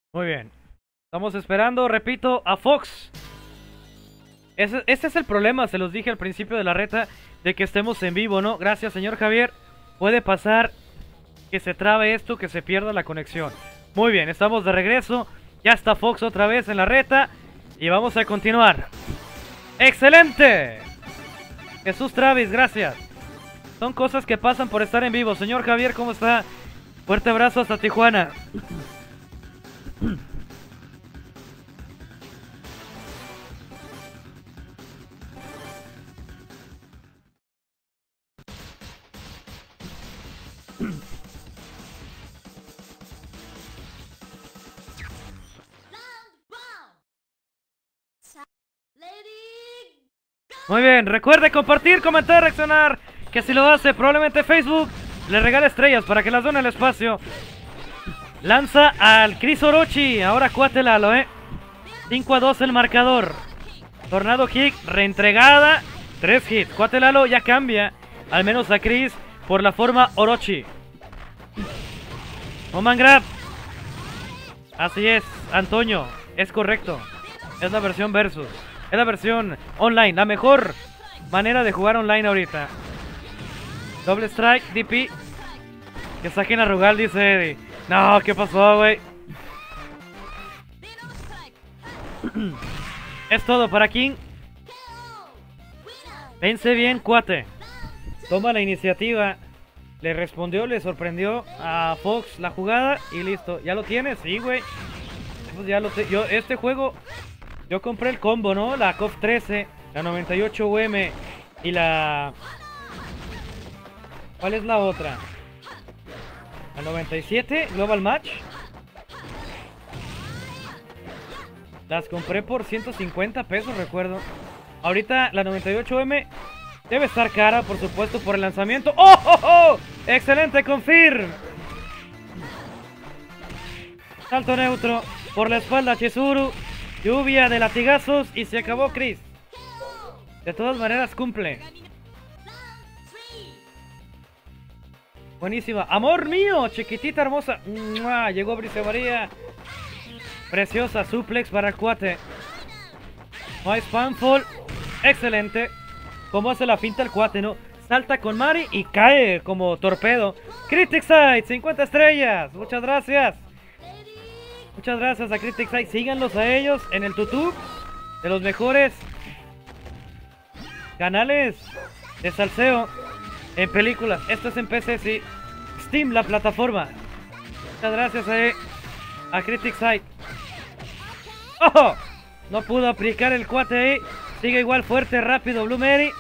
Muy bien. Estamos esperando, repito, a Fox. Este es el problema, se los dije al principio de la reta, de que estemos en vivo, ¿no? Gracias, señor Javier. Puede pasar que se trabe esto, que se pierda la conexión. Muy bien, estamos de regreso. Ya está Fox otra vez en la reta. Y vamos a continuar. ¡Excelente! Jesús Travis, gracias. Son cosas que pasan por estar en vivo. Señor Javier, ¿cómo está? Fuerte abrazo hasta Tijuana. Muy bien, recuerde compartir, comentar, reaccionar. Que si lo hace, probablemente Facebook le regale estrellas para que las done al espacio. Lanza al Chris Orochi. Ahora cuate Lalo, 5-2 el marcador. Tornado Kick, reentregada. 3 hits. Cuate Lalo ya cambia. Al menos a Chris por la forma Orochi. Oman Grab. Así es, Antonio. Es correcto. Es la versión versus. Es la versión online. La mejor manera de jugar online ahorita. Doble strike, DP. Que saquen a Rugal, dice Eddie. No, ¿qué pasó, güey? Es todo para King. Vence bien, cuate. Toma la iniciativa. Le respondió, le sorprendió a Fox la jugada y listo. ¿Ya lo tienes? Sí, güey. Pues ya lo yo este juego yo compré el combo, ¿no? La KOF 13, la 98 UM y la... ¿Cuál es la otra? La 97 Global Match. Las compré por 150 pesos, recuerdo. Ahorita la 98M debe estar cara, por supuesto, por el lanzamiento. ¡Oh, oh, oh! ¡Excelente, confirm! Salto neutro por la espalda Chizuru. Lluvia de latigazos y se acabó Chris. De todas maneras cumple. Buenísima. Amor mío, chiquitita hermosa. ¡Mua! Llegó Brice María. Preciosa suplex para el cuate. No hay spamfall. Excelente. Como hace la finta el cuate, ¿no? Salta con Mari y cae como torpedo. Critic Side, 50 estrellas. Muchas gracias. Muchas gracias a Critic Side. Síganlos a ellos en el YouTube. De los mejores canales de salseo en películas. Esto es en PC, sí. Steam, la plataforma. Muchas gracias a Critic Side. ¡Oh! No pudo aplicar el cuate ahí. Sigue igual fuerte, rápido Blue Mary.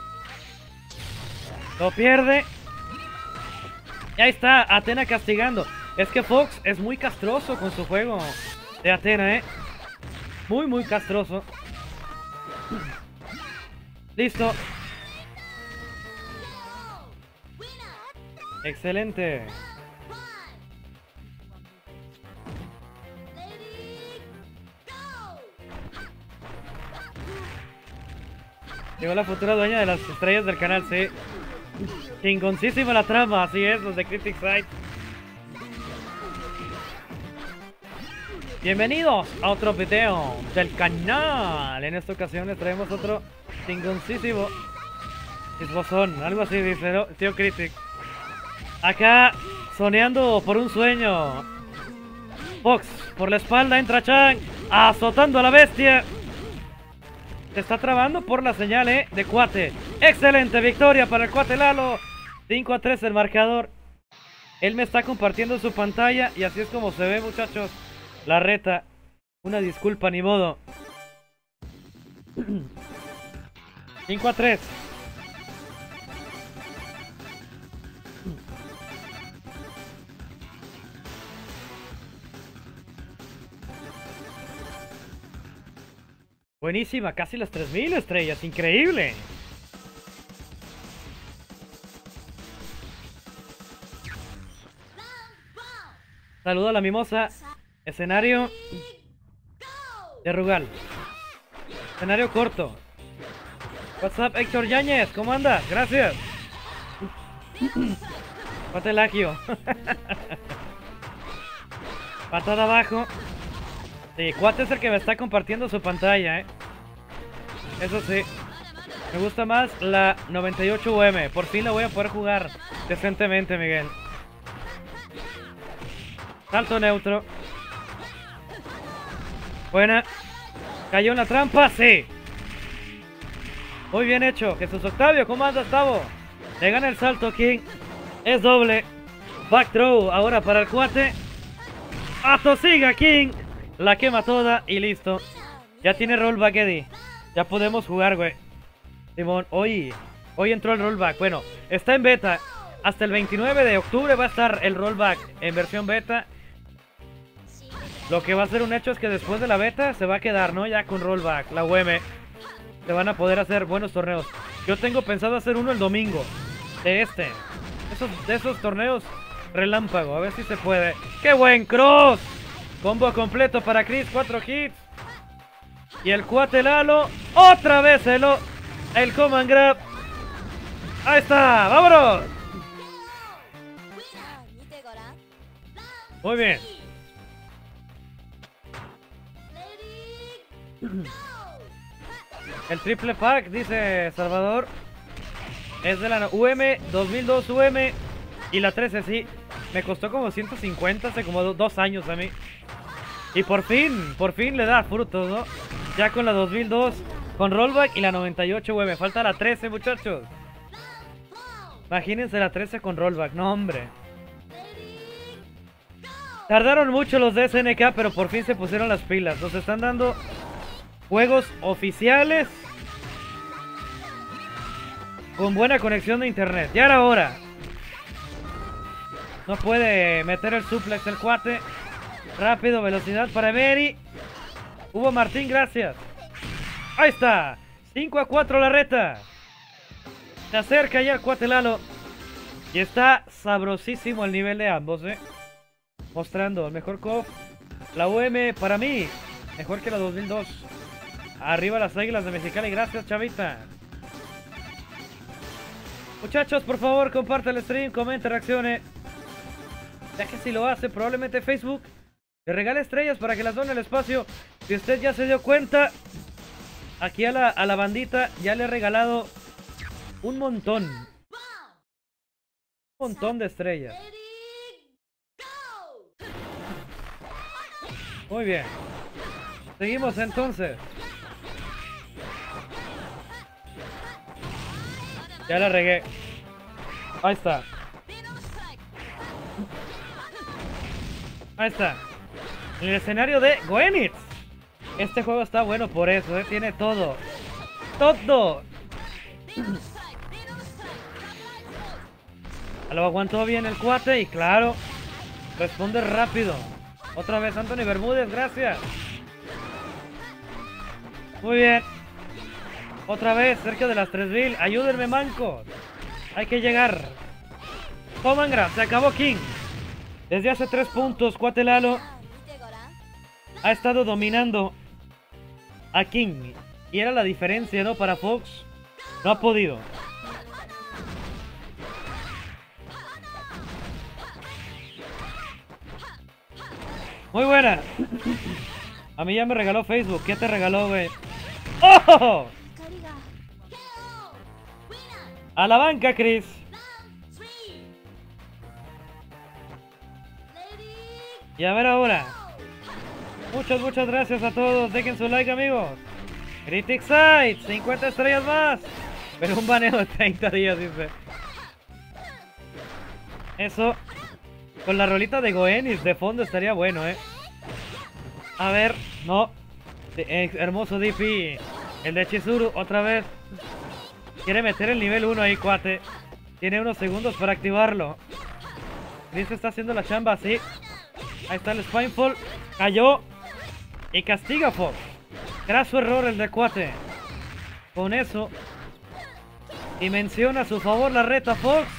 Lo pierde. Y ahí está Athena castigando. Es que Fox es muy castroso con su juego de Athena, muy, muy castroso. Listo. Excelente. Llegó la futura dueña de las estrellas del canal, sí. Chingoncísima la trama, así es, los de Critic Side. Bienvenidos a otro video del canal. En esta ocasión les traemos otro chingoncísimo esbozón, algo así dice, ¿no? Tío Critic. Acá, soñando por un sueño. Fox, por la espalda entra Chang, azotando a la bestia. Se está trabando por la señal, de cuate. Excelente victoria para el cuate Lalo. 5-3 el marcador. Él me está compartiendo su pantalla y así es como se ve, muchachos. La reta. Una disculpa, ni modo. 5-3. Buenísima, casi las 3000 estrellas, increíble. Saludo a la mimosa. Escenario de Rugal. Escenario corto. What's up, Héctor Yáñez, ¿cómo andas? Gracias. Patelagio. Patada abajo. Sí, Cuate es el que me está compartiendo su pantalla, Eso sí. Me gusta más la 98 UM. Por fin la voy a poder jugar decentemente, Miguel. Salto neutro. Buena. Cayó en la trampa, sí. Muy bien hecho. Jesús Octavio, ¿cómo andas, Tavo? Le gana el salto King. Es doble. Back throw ahora para el Cuate. Atosiga King. La quema toda y listo. Ya tiene rollback Eddie. Ya podemos jugar, güey. Simón, hoy entró el rollback. Bueno, está en beta. Hasta el 29 de octubre va a estar el rollback en versión beta. Lo que va a ser un hecho es que después de la beta se va a quedar, ¿no? Ya con rollback, la UM. Se van a poder hacer buenos torneos. Yo tengo pensado hacer uno el domingo. De esos torneos relámpago. A ver si se puede. ¡Qué buen cross! Combo completo para Chris, 4 hits. Y el Cuate Lalo. Otra vez el command grab. Ahí está, vámonos. Muy bien. El triple pack, dice Salvador, es de la UM 2002 UM y la 13, sí. Me costó como 150 hace como 2 años a mí. Y por fin le da frutos, ¿no? Ya con la 2002, con rollback y la 98 UM. Falta la 13, muchachos. Imagínense la 13 con rollback, no hombre. Tardaron mucho los de SNK, pero por fin se pusieron las pilas. Nos están dando juegos oficiales con buena conexión de internet. Ya era hora. No puede meter el suplex el Cuate. Rápido, velocidad para Emery. Hugo Martín, gracias. Ahí está. 5-4 la reta. Se acerca ya el Cuate Lalo. Y está sabrosísimo el nivel de ambos, Mostrando el mejor KOF. La UM para mí mejor que la 2002. Arriba las águilas de Mexicali. Gracias, chavita. Muchachos, por favor, comparte el stream, comente, reaccione. Ya que si lo hace, probablemente Facebook le regale estrellas para que las done el espacio. Si usted ya se dio cuenta, aquí a la bandita ya le he regalado un montón de estrellas. Muy bien. Seguimos entonces. Ya la regué. Ahí está. Ahí está. En el escenario de Goenitz. Este juego está bueno por eso, tiene todo. ¡Todo! Lo aguantó bien el Cuate y claro, responde rápido. Otra vez Anthony Bermúdez, gracias. Muy bien. Otra vez cerca de las 3000. Ayúdenme, mancos. Hay que llegar. Command grab, se acabó King. Desde hace 3 puntos, Cuate Lalo ha estado dominando a King. Y era la diferencia, ¿no? Para Fox. No ha podido. Muy buena. A mí ya me regaló Facebook. ¿Qué te regaló, güey? ¡Oh! A la banca, Chris. Y a ver ahora. Muchas gracias a todos. Dejen su like, amigos. Critic Site, 50 estrellas más. Pero un baneo de 30 días, dice. Eso. Con la rolita de Goenitz de fondo estaría bueno, A ver, no. Hermoso DP. El de Chizuru, otra vez. Quiere meter el nivel 1 ahí, Cuate. Tiene unos segundos para activarlo. Chris está haciendo la chamba, sí. Ahí está el Spinefall. Cayó. Y castiga a Fox. Graso error el de Cuate. Con eso. Y menciona a su favor la reta Fox.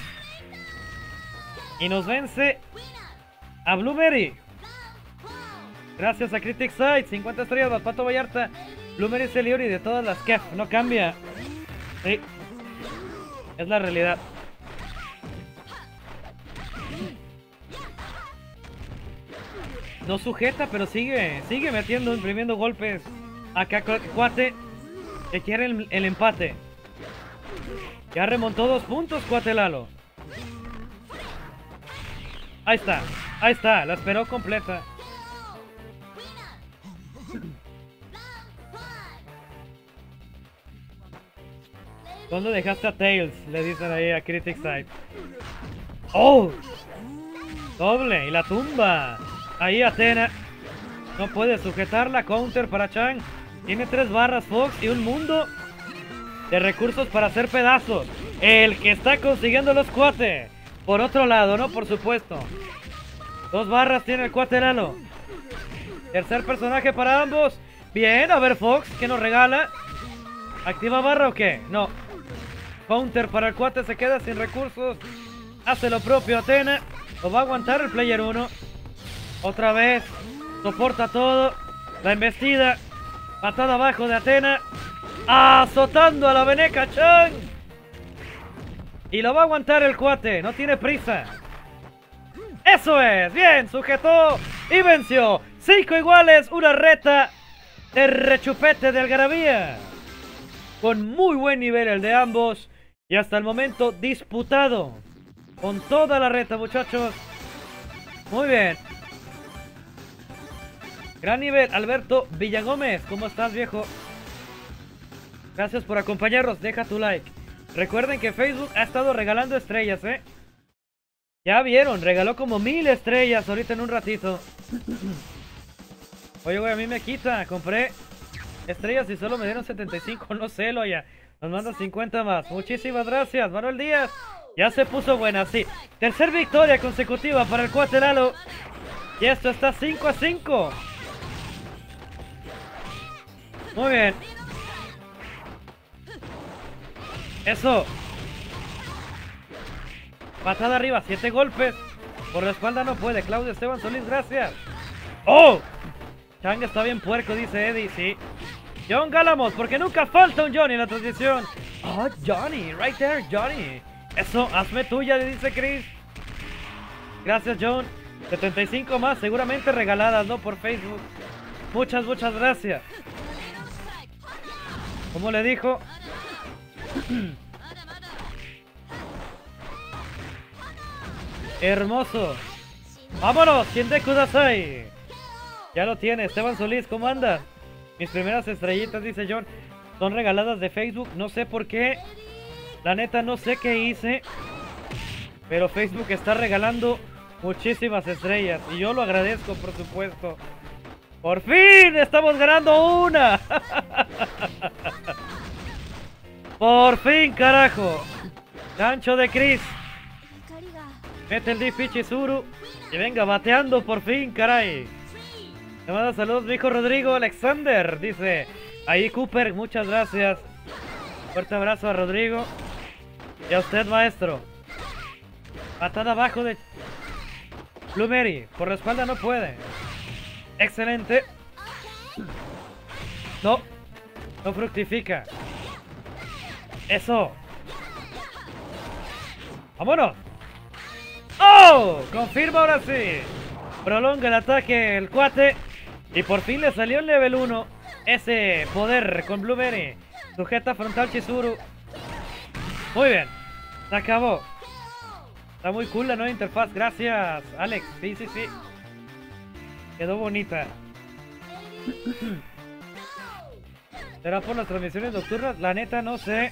Y nos vence a Blueberry. Gracias a Critic Site. 50 estrellas, Pato Vallarta. Blueberry es el Iori de todas las KEF. No cambia. Sí. Es la realidad. No sujeta, pero sigue metiendo, imprimiendo golpes. Acá Cuate que quiere el empate. Ya remontó 2 puntos, Cuate Lalo. Ahí está, la esperó completa. ¿Dónde dejaste a Tails? Le dicen ahí a Critic Side. ¡Oh! Doble, y la tumba. Ahí Athena. No puede sujetarla, counter para Chang. Tiene 3 barras Fox y un mundo de recursos para hacer pedazos. El que está consiguiendo los Cuate. Por otro lado, ¿no? Por supuesto. 2 barras tiene el Cuate Lalo. Tercer personaje para ambos. Bien, a ver Fox, ¿qué nos regala? ¿Activa barra o qué? No. Counter para el Cuate, se queda sin recursos. Hace lo propio Athena. Lo va a aguantar el player 1. Otra vez. Soporta todo. La embestida. Patada abajo de Athena. Azotando a la veneca Chang. Y lo va a aguantar el Cuate. No tiene prisa. Eso es. Bien. Sujetó. Y venció. 5 iguales. Una reta de rechupete de algarabía. Con muy buen nivel el de ambos. Y hasta el momento disputado. Con toda la reta, muchachos. Muy bien. Gran nivel, Alberto Villagómez. ¿Cómo estás, viejo? Gracias por acompañarnos. Deja tu like. Recuerden que Facebook ha estado regalando estrellas, ¿eh? Ya vieron, regaló como 1000 estrellas ahorita en un ratito. Oye, güey, a mí me quita. Compré estrellas y solo me dieron 75. No sé, Loya. Nos mandan 50 más. Muchísimas gracias, Manuel Díaz. Ya se puso buena, sí. Tercer victoria consecutiva para el Cuate Lalo. Y esto está 5-5. Muy bien. Eso. Patada arriba, 7 golpes. Por la espalda no puede. Claudio Esteban Solís, gracias. ¡Oh! Chang está bien puerco, dice Eddie, sí. John Galamos, porque nunca falta un Johnny en la transmisión. Oh, Johnny, right there, Johnny. Eso, hazme tuya, le dice Chris. Gracias, John. 75 más, seguramente regaladas, ¿no? Por Facebook. Muchas gracias. ¿Cómo le dijo? Hermoso. ¡Vámonos! Shinde Kudasai. Ya lo tiene. Esteban Solís, ¿cómo anda? Mis primeras estrellitas, dice John, son regaladas de Facebook. No sé por qué. La neta, no sé qué hice. Pero Facebook está regalando muchísimas estrellas. Y yo lo agradezco, por supuesto. ¡Por fin! ¡Estamos ganando una! ¡Por fin, carajo! Gancho de Chris. Mete el DP Chizuru. Y venga, bateando por fin, caray. Le manda saludos mi hijo Rodrigo Alexander. Dice, ahí Cooper, muchas gracias. Fuerte abrazo a Rodrigo. Y a usted, maestro. Patada abajo de Blueberry. Por la espalda no puede. Excelente. No. No fructifica. Eso. ¡Vámonos! ¡Oh! Confirma ahora sí. Prolonga el ataque el Cuate. Y por fin le salió el level 1. Ese poder con Blueberry. Sujeta frontal Chizuru. Muy bien. Se acabó. Está muy cool la nueva interfaz. Gracias, Alex. Sí. Quedó bonita. ¿Será por las transmisiones nocturnas? La neta no sé.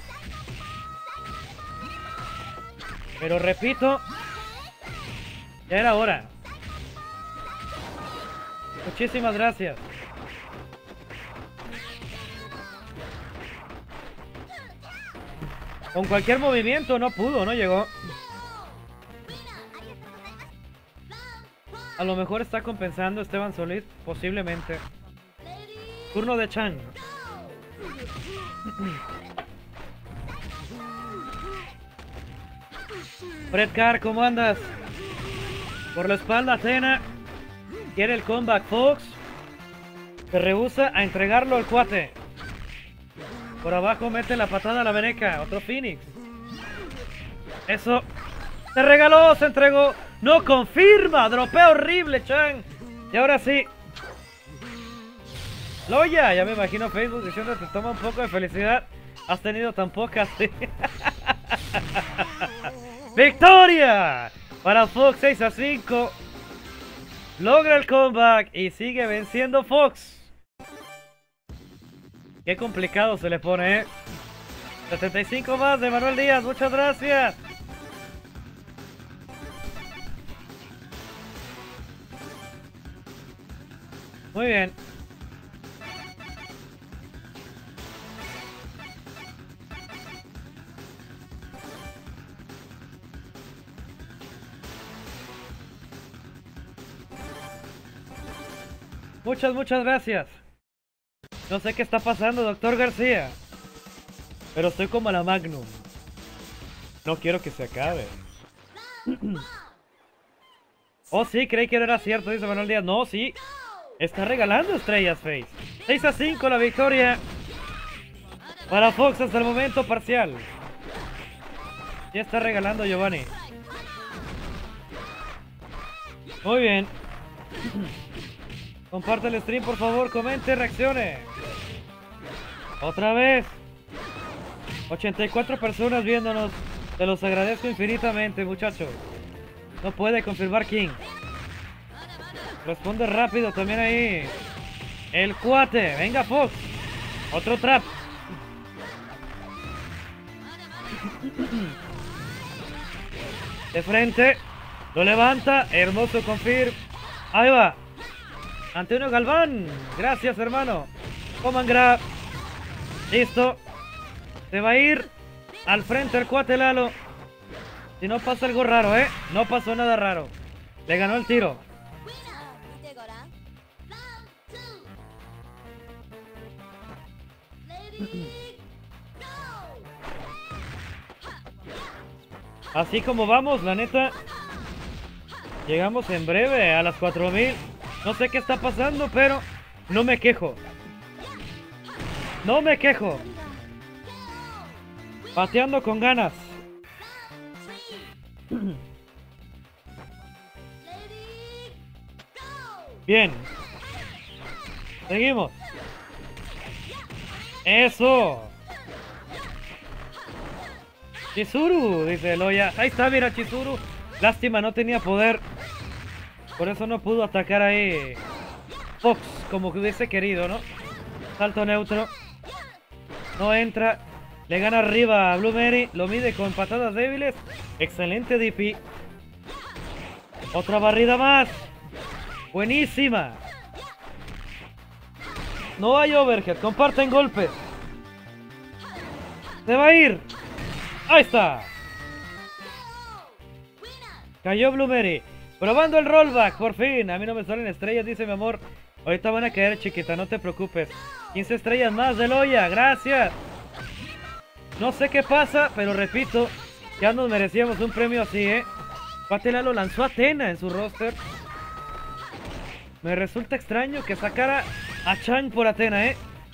Pero repito, ya era hora. Muchísimas gracias. Con cualquier movimiento no pudo, no llegó. A lo mejor está compensando Esteban Solís, posiblemente. Turno de Chan. Fred Carr, ¿cómo andas? Por la espalda Athena. Quiere el comeback Fox. Se rehúsa a entregarlo al Cuate. Por abajo mete la patada a la veneca. Otro Phoenix. Eso. Se regaló, se entregó. No confirma. Dropea horrible, Chan. Y ahora sí. Loya, ya me imagino Facebook diciendo te toma un poco de felicidad. Has tenido tan pocas. ¡Victoria! Para Fox 6-5. Logra el comeback y sigue venciendo Fox. Qué complicado se le pone, 75 más de Manuel Díaz, muchas gracias. Muy bien. Muchas gracias. No sé qué está pasando, doctor García. Pero estoy como la Magnum. No quiero que se acabe. Oh, sí, creí que no era cierto, dice Manuel Díaz. No, sí. Está regalando estrellas, Face. 6-5 la victoria. Para Fox hasta el momento parcial. Ya está regalando Giovanni. Muy bien. Comparte el stream, por favor, comente, reaccione. Otra vez. 84 personas viéndonos. Te los agradezco infinitamente, muchachos. No puede confirmar King. Responde rápido también ahí. El cuate. Venga, Fox. Otro trap. De frente. Lo levanta. Hermoso confirm. Ahí va. Antonio Galván. Gracias, hermano. Coman grab. Listo. Se va a ir al frente el cuate Lalo. Si no pasa algo raro, no pasó nada raro. Le ganó el tiro. Así como vamos, la neta. Llegamos en breve a las 4000. No sé qué está pasando, pero no me quejo. No me quejo. Pateando con ganas. Bien. Seguimos. Eso. Chizuru, dice Loya. Ahí está, mira, Chizuru. Lástima, no tenía poder. Por eso no pudo atacar ahí Fox como que hubiese querido, ¿no? Salto neutro. No entra. Le gana arriba a Blue Mary. Lo mide con patadas débiles. Excelente DP. Otra barrida más. Buenísima. No hay overhead. Comparten golpes. Se va a ir. Ahí está. Cayó Blue Mary. Probando el rollback. Por fin. A mí no me salen estrellas, dice mi amor. Ahorita van a caer, chiquita. No te preocupes. 15 estrellas más de Loya. Gracias. No sé qué pasa, pero repito, ya nos merecíamos un premio así, Patela lo lanzó a Atena en su roster. Me resulta extraño que sacara a Chang por Atena,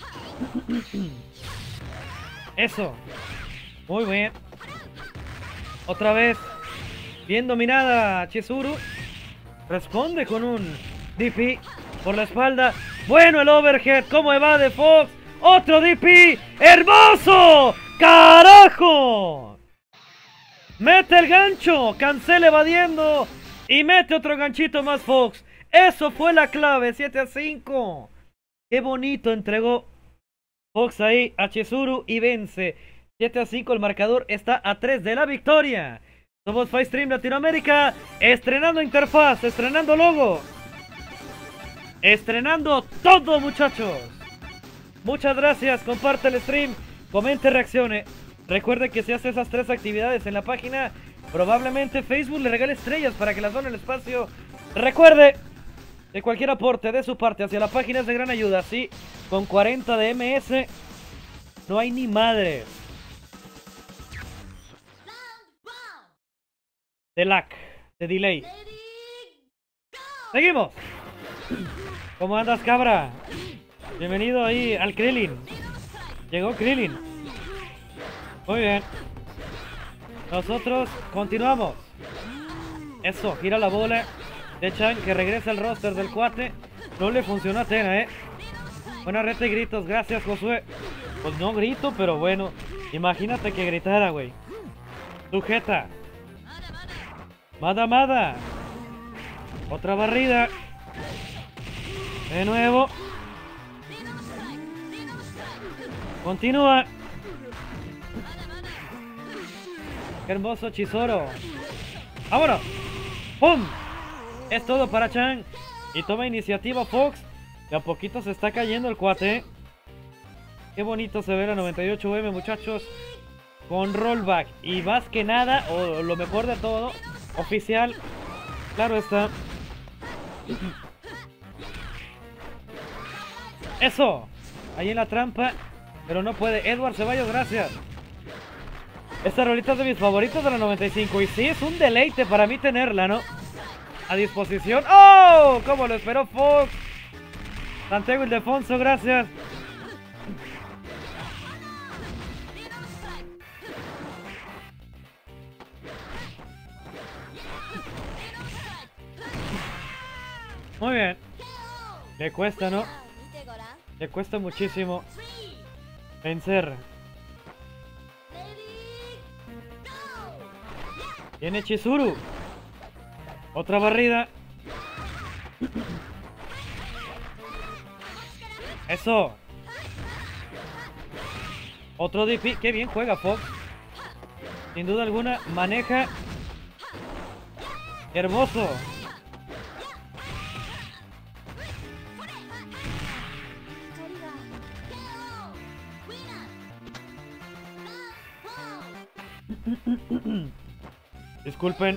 Eso. Muy bien. Otra vez. Bien dominada Chizuru. Responde con un DP por la espalda. Bueno el overhead. ¿Cómo evade Fox? Otro DP. ¡Hermoso! ¡Carajo! Mete el gancho. Cancela evadiendo. Y mete otro ganchito más Fox. Eso fue la clave. 7-5. Qué bonito entregó Fox ahí a Chizuru y vence. 7-5 el marcador está a 3 de la victoria. Somos Fightstream Latinoamérica. Estrenando interfaz. Estrenando logo. Estrenando todo, muchachos. Muchas gracias. Comparte el stream. Comente, reaccione. Recuerde que si hace esas 3 actividades en la página, probablemente Facebook le regale estrellas para que las done el espacio. Recuerde, de cualquier aporte de su parte hacia la página es de gran ayuda. Sí, con 40 de MS no hay ni madres. De lag, de delay. Seguimos. ¿Cómo andas, cabra? Bienvenido ahí al Krillin. Llegó Krillin. Muy bien. Nosotros continuamos. Eso, gira la bola. de Chan, que regresa al roster del cuate. No le funcionó a Atena, Buena reta y gritos, gracias Josué. Pues no grito, pero bueno. Imagínate que gritara, güey. Sujeta. Mada. Otra barrida. De nuevo. Continúa. Qué hermoso Chizoro. ¡Vámonos! ¡Pum! Es todo para Chan. Y toma iniciativa Fox. De a poquito se está cayendo el cuate. Qué bonito se ve la 98M, muchachos. Con rollback. Y más que nada, o lo mejor de todo, oficial. Claro está. Eso. Ahí en la trampa. Pero no puede. Edward Ceballos, gracias. Esta rolita es de mis favoritos de la 95. Y sí, es un deleite para mí tenerla, ¿no? A disposición. ¡Oh! Como lo esperó Fox. Santiago Ildefonso, gracias. Muy bien. Le cuesta, ¿no? Le cuesta muchísimo vencer. Viene Chizuru. Otra barrida. Eso. Otro DP. Qué bien juega Fox. Sin duda alguna. Maneja. Hermoso. Disculpen.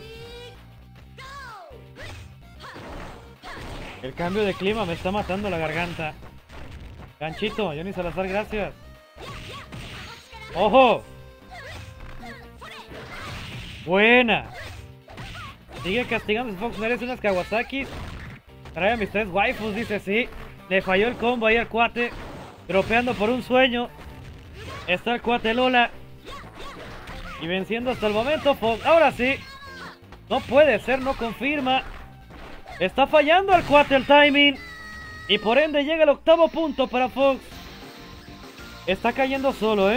El cambio de clima me está matando la garganta. Ganchito, Johnny Salazar, gracias. ¡Ojo! Buena. Sigue castigando. Fox merece unas Kawasaki. Trae a mis 3 waifus, dice sí. Le falló el combo ahí al cuate. Dropeando por un sueño. Está el cuate Lola. Y venciendo hasta el momento Fox. Ahora sí. No puede ser, no confirma. Está fallando al cuate el timing. Y por ende llega el 8º punto para Fox. Está cayendo solo,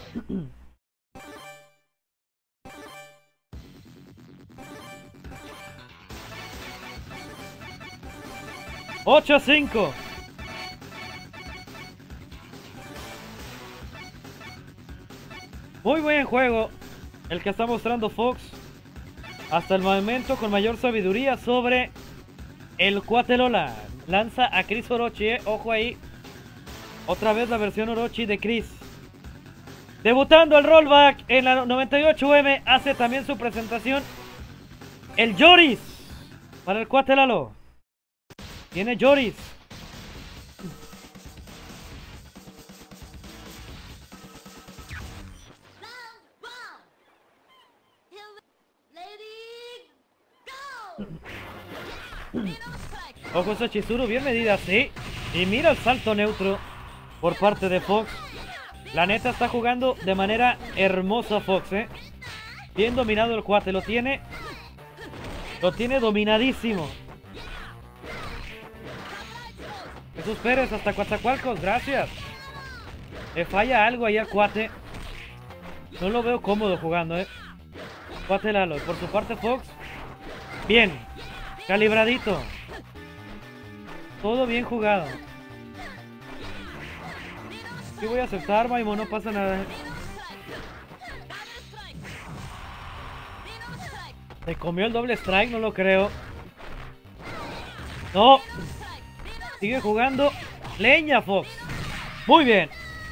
8-5. Muy buen juego el que está mostrando Fox hasta el momento, con mayor sabiduría sobre el cuate Lola. Lanza a Chris Orochi, ojo ahí. Otra vez la versión Orochi de Chris. Debutando el rollback en la 98M, hace también su presentación el Joris para el cuate Lalo. Viene Joris. Ojo esa Chizuru, bien medida, sí. Y mira el salto neutro por parte de Fox. La neta está jugando de manera hermosa Fox, Bien dominado el cuate, lo tiene dominadísimo. Jesús Pérez hasta Coatzacoalcos, gracias. Le falla algo ahí al cuate. No lo veo cómodo jugando, Cuate Lalo. Y por su parte Fox, bien, calibradito. Todo bien jugado. Sí voy a aceptar, Maimo, no pasa nada. Se comió el doble strike, no lo creo. No. Sigue jugando. Leña, Fox. Muy bien.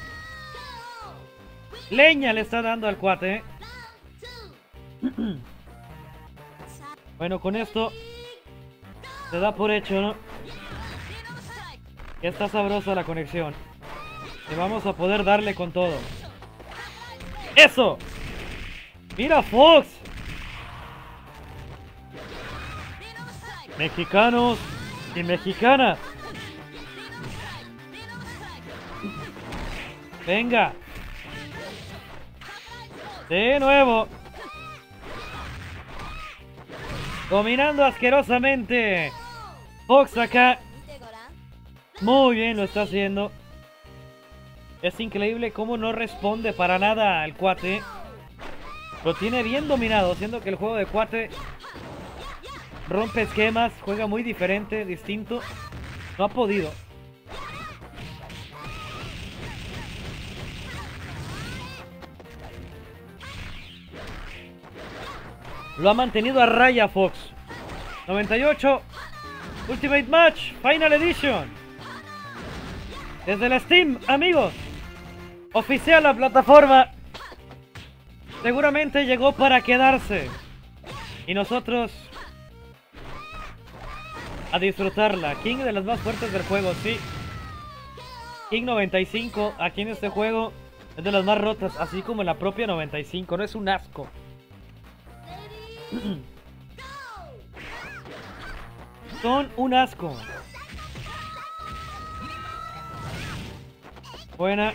Leña le está dando al cuate, Bueno, con esto se da por hecho, ¿no? Que está sabrosa la conexión. Y vamos a poder darle con todo. ¡Eso! ¡Mira, Fox! Mexicanos y mexicanas. Venga. De nuevo. Dominando asquerosamente. Fox acá. Muy bien lo está haciendo. Es increíble cómo no responde para nada al cuate. Lo tiene bien dominado, siendo que el juego de cuate rompe esquemas, juega muy diferente, distinto. No ha podido. Lo ha mantenido a raya Fox. 98 Ultimate Match Final Edition. Desde la Steam, amigos. Oficial la plataforma. Seguramente llegó para quedarse. Y nosotros a disfrutarla. King de las más fuertes del juego, sí. King 95 aquí en este juego es de las más rotas, así como la propia 95. No es un asco. Son un asco. Buena.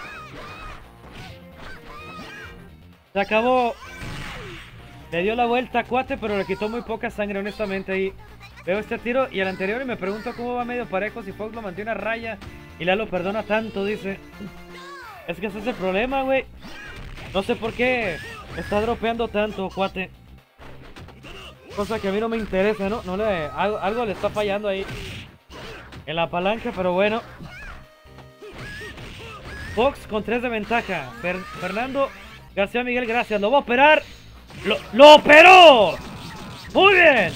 Se acabó. Le dio la vuelta a cuate, pero le quitó muy poca sangre, honestamente. Ahí veo este tiro y el anterior y me pregunto cómo va medio parejo, si Fox lo mantiene a raya y Lalo perdona tanto, dice. Es que ese es el problema, güey. No sé por qué está dropeando tanto, cuate. Cosa que a mí no me interesa, ¿no? Algo le está fallando ahí en la palanca, pero bueno. Fox con 3 de ventaja. Fernando García Miguel, gracias. Lo va a operar. ¡Lo operó! ¡Muy bien!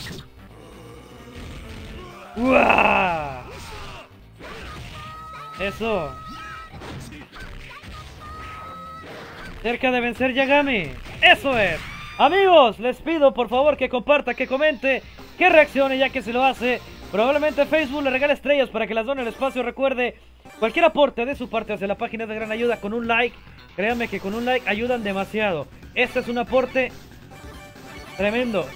¡Uah! Eso. Cerca de vencer Yagami. ¡Eso es! Amigos, les pido por favor que comparta, que comente, que reaccione, ya que se lo hace. Probablemente Facebook le regale estrellas para que las done el espacio. Recuerde, cualquier aporte de su parte hacia la página es de gran ayuda. Con un like, créanme que con un like ayudan demasiado. Este es un aporte tremendo.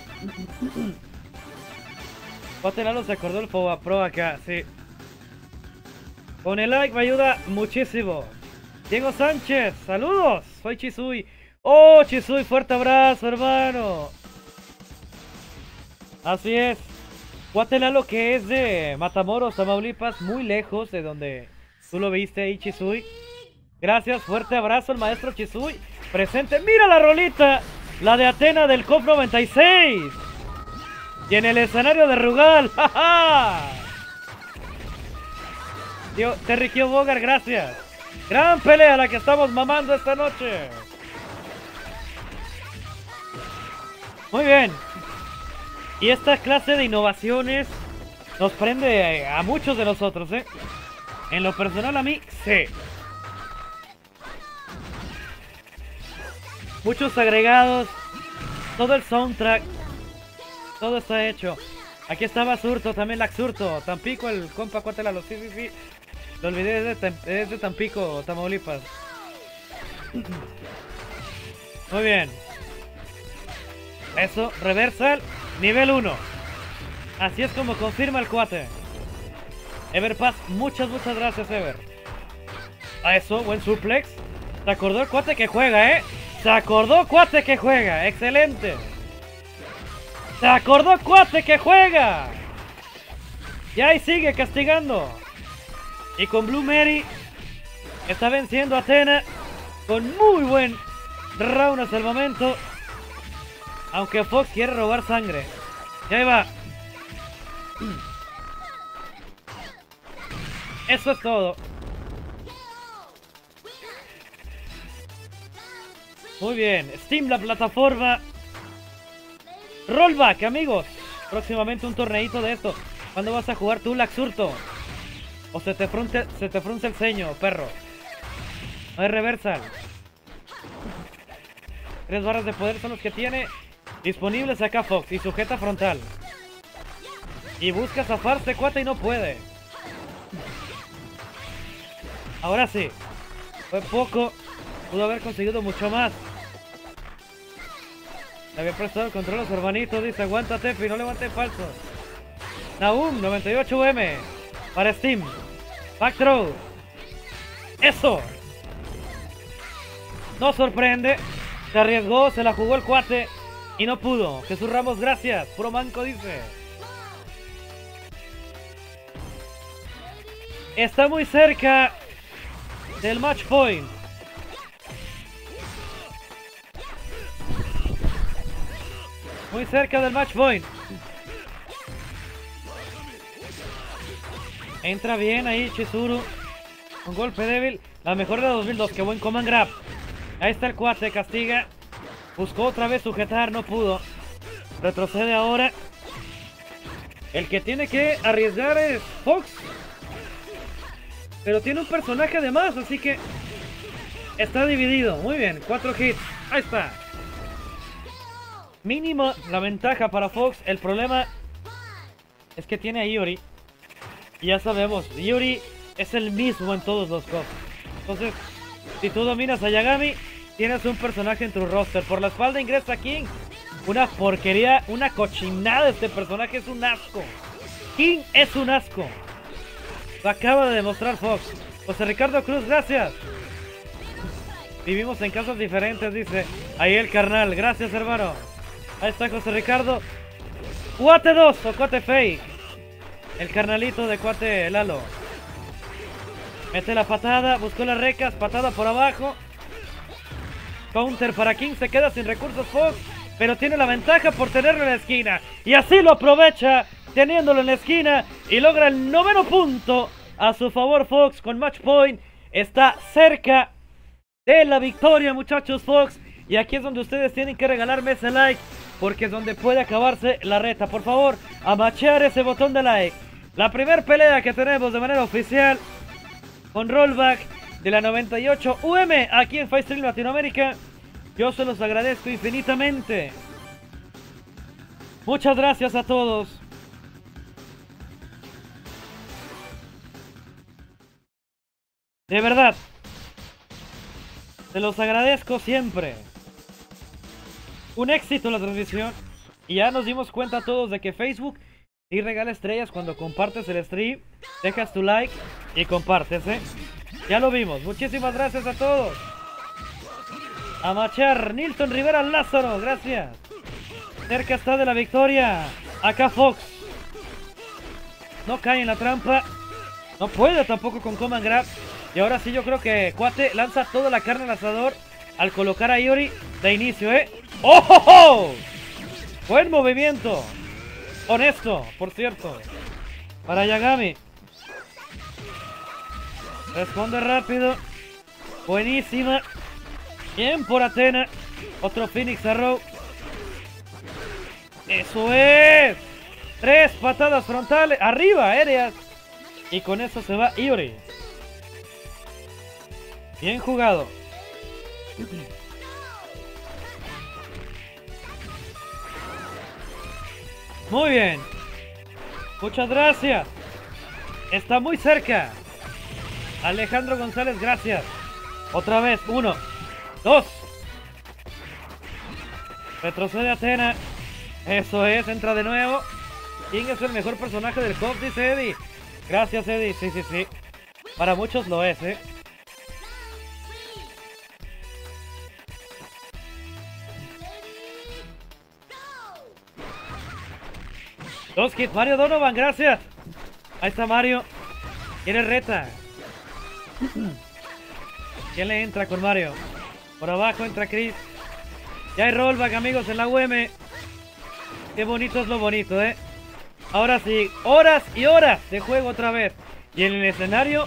Lalo se acordó el Foba Pro acá, sí. Con el like me ayuda muchísimo. Diego Sánchez, saludos, soy Chisui. Oh, Chisui, fuerte abrazo, hermano. Así es. Lalo, que es de Matamoros, Tamaulipas, muy lejos de donde tú lo viste ahí, Chisui. Gracias, fuerte abrazo, el maestro Chisui. Presente, mira la rolita, la de Atena del COF 96. Y en el escenario de Rugal, jaja. Tío, Terry Kyo Bogar, gracias. Gran pelea la que estamos mamando esta noche. Muy bien. Y esta clase de innovaciones nos prende a muchos de nosotros, ¿eh? En lo personal a mí, sí. Muchos agregados. Todo el soundtrack. Todo está hecho. Aquí estaba Surto, también Laxurto. Tampico, el compa Cuatelalo. Sí, sí, sí. Lo olvidé, es de Tampico, Tamaulipas. Muy bien. Eso, reversal, nivel 1. Así es como confirma el cuate. Everpass, muchas gracias, Ever. A eso, buen suplex. Se acordó el cuate que juega, ¿eh? Se acordó cuate que juega, excelente. Se acordó cuate que juega. Y ahí sigue castigando. Y con Blue Mary está venciendo a Atena con muy buen round hasta el momento. Aunque Fox quiere robar sangre. Y ahí va. Eso es todo. Muy bien. Steam, la plataforma. Rollback, amigos. Próximamente un torneito de esto. ¿Cuándo vas a jugar tú, Laxurto? O se te frunce el ceño, perro. No hay reversal. 3 barras de poder son los que tiene disponibles acá Fox. Y sujeta frontal. Y busca zafarse, cuate, y no puede. Ahora sí. Fue poco. Pudo haber conseguido mucho más. Le había prestado el control a su hermanito. Dice, aguanta Tefi, no levante falsos. Naum, 98M. Para Steam. Back throw. Eso. No sorprende. Se arriesgó, se la jugó el cuate. Y no pudo. Jesús Ramos, gracias. Puro manco dice. Está muy cerca del match point. Muy cerca del match point. Entra bien ahí Chizuru. Un golpe débil. La mejor de 2002. Qué buen command grab. Ahí está el cuate. Castiga. Buscó otra vez sujetar. No pudo. Retrocede ahora. El que tiene que arriesgar es Fox. Pero tiene un personaje de más. Así que está dividido. Muy bien. 4 hits. Ahí está. Mínimo la ventaja para Fox. El problema es que tiene a Iori. Y ya sabemos, Iori es el mismo en todos los COF. Entonces, si tú dominas a Yagami, tienes un personaje en tu roster. Por la espalda ingresa King. Una porquería, una cochinada. Este personaje es un asco. King es un asco. Lo acaba de demostrar Fox. José Ricardo Cruz, gracias. Vivimos en casas diferentes, dice. Ahí el carnal, gracias hermano. Ahí está José Ricardo. Cuate 2 o cuate fake. El carnalito de cuate Lalo. Mete la patada, buscó las recas, patada por abajo. Counter para King, se queda sin recursos Fox, pero tiene la ventaja por tenerlo en la esquina. Y así lo aprovecha, teniéndolo en la esquina, y logra el 9º punto a su favor Fox con match point. Está cerca de la victoria, muchachos, Fox. Y aquí es donde ustedes tienen que regalarme ese like, porque es donde puede acabarse la reta. Por favor, a machear ese botón de like. La primera pelea que tenemos de manera oficial con rollback de la 98 UM aquí en Fightstream Latinoamérica. Yo se los agradezco infinitamente. Muchas gracias a todos. De verdad. Se los agradezco siempre. Un éxito la transmisión. Y ya nos dimos cuenta todos de que Facebook sí regala estrellas cuando compartes el stream. Dejas tu like y compartes, Ya lo vimos. Muchísimas gracias a todos. A machar. Nilton Rivera Lázaro, gracias. Cerca está de la victoria. Acá Fox. No cae en la trampa. No puede tampoco con command grab. Y ahora sí yo creo que cuate lanza toda la carne al asador al colocar a Iori de inicio, ¡Oh, oh, oh! Buen movimiento. Honesto, por cierto. Para Yagami. Responde rápido. Buenísima. Bien por Athena. Otro Phoenix Arrow. ¡Eso es! 3 patadas frontales. Arriba, aéreas. Y con eso se va Iori. Bien jugado. Muy bien. Muchas gracias. Está muy cerca. Alejandro González, gracias. Otra vez. 1, 2. Retrocede Athena. Eso es, entra de nuevo. ¿Quién es el mejor personaje del COF? Dice Eddie. Gracias, Eddie. Sí, sí, sí. Para muchos lo es, Dos hits, Mario Donovan, gracias. Ahí está Mario. Quiere reta. ¿Quién le entra con Mario? Por abajo entra Chris. Ya hay rollback, amigos, en la UM. Qué bonito es lo bonito, Ahora sí, horas y horas de juego otra vez. Y en el escenario,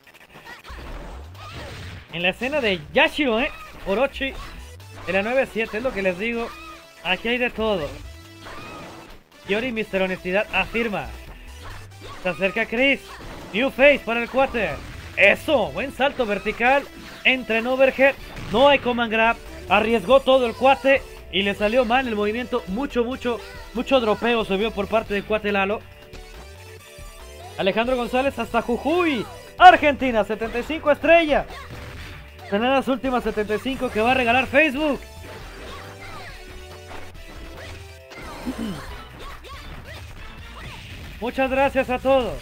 en la escena de Yashiro, Orochi, en la 9-7, es lo que les digo. Aquí hay de todo. Iori, Mr. Honestidad, afirma. Se acerca Chris. New face para el cuate. Eso, buen salto vertical. Entra en overhead. No hay command grab. Arriesgó todo el cuate y le salió mal el movimiento. Mucho dropeo se vio por parte del cuate Lalo. Alejandro González hasta Jujuy, Argentina, 75 estrellas. Serán las últimas 75 que va a regalar Facebook. Muchas gracias a todos.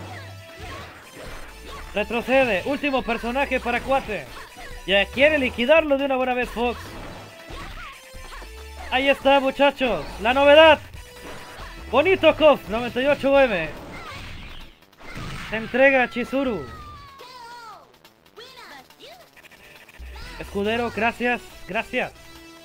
Retrocede, último personaje para cuate. Ya quiere liquidarlo de una buena vez Fox. Ahí está, muchachos. La novedad. Bonito KOF 98M. Se entrega a Chizuru. Escudero, gracias. Gracias.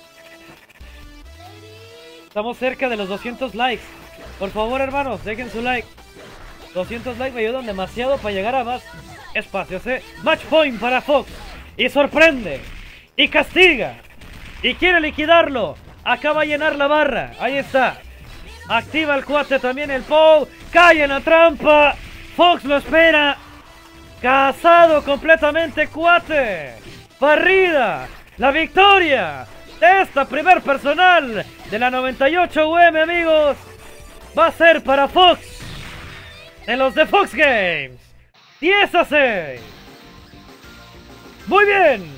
Estamos cerca de los 200 likes. Por favor, hermanos, dejen su like. 200 likes me ayudan demasiado para llegar a más espacios, Match point para Fox. Y sorprende. Y castiga. Y quiere liquidarlo. Acaba de llenar la barra. Ahí está. Activa el cuate también el Pou. Cae en la trampa. Fox lo espera. Cazado completamente cuate. Barrida. La victoria de esta primer personal de la 98UM, amigos. Va a ser para Fox. En los de Fox Games. 10-6. Muy bien.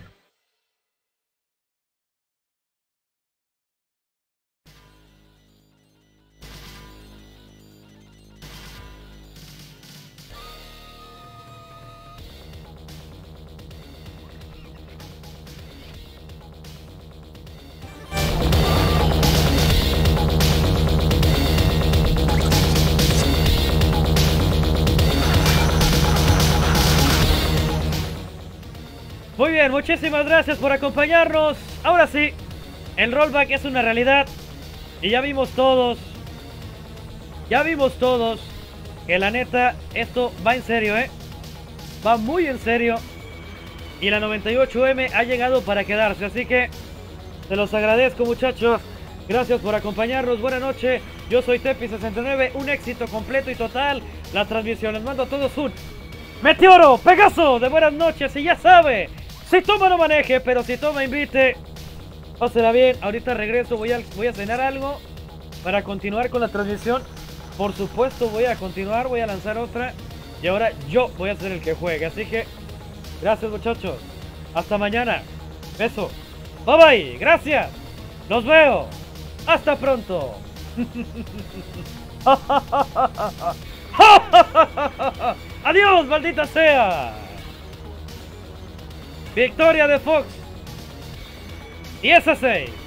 Muy bien, muchísimas gracias por acompañarnos. Ahora sí, el rollback es una realidad. Y ya vimos todos que la neta, esto va en serio, va muy en serio. Y la 98M ha llegado para quedarse, así que se los agradezco, muchachos. Gracias por acompañarnos, buena noche. Yo soy Tepi69, un éxito completo y total la transmisión. Les mando a todos un Meteoro, Pegaso de buenas noches. Y ya sabe, si toma no maneje, pero si toma invite. Pásela bien, ahorita regreso, voy a cenar algo para continuar con la transmisión. Por supuesto voy a continuar, voy a lanzar otra. Y ahora yo voy a ser el que juegue, así que gracias, muchachos. Hasta mañana. Beso. Bye bye, gracias. Los veo. Hasta pronto. Adiós, maldita sea. Victoria de Fox. 10-6.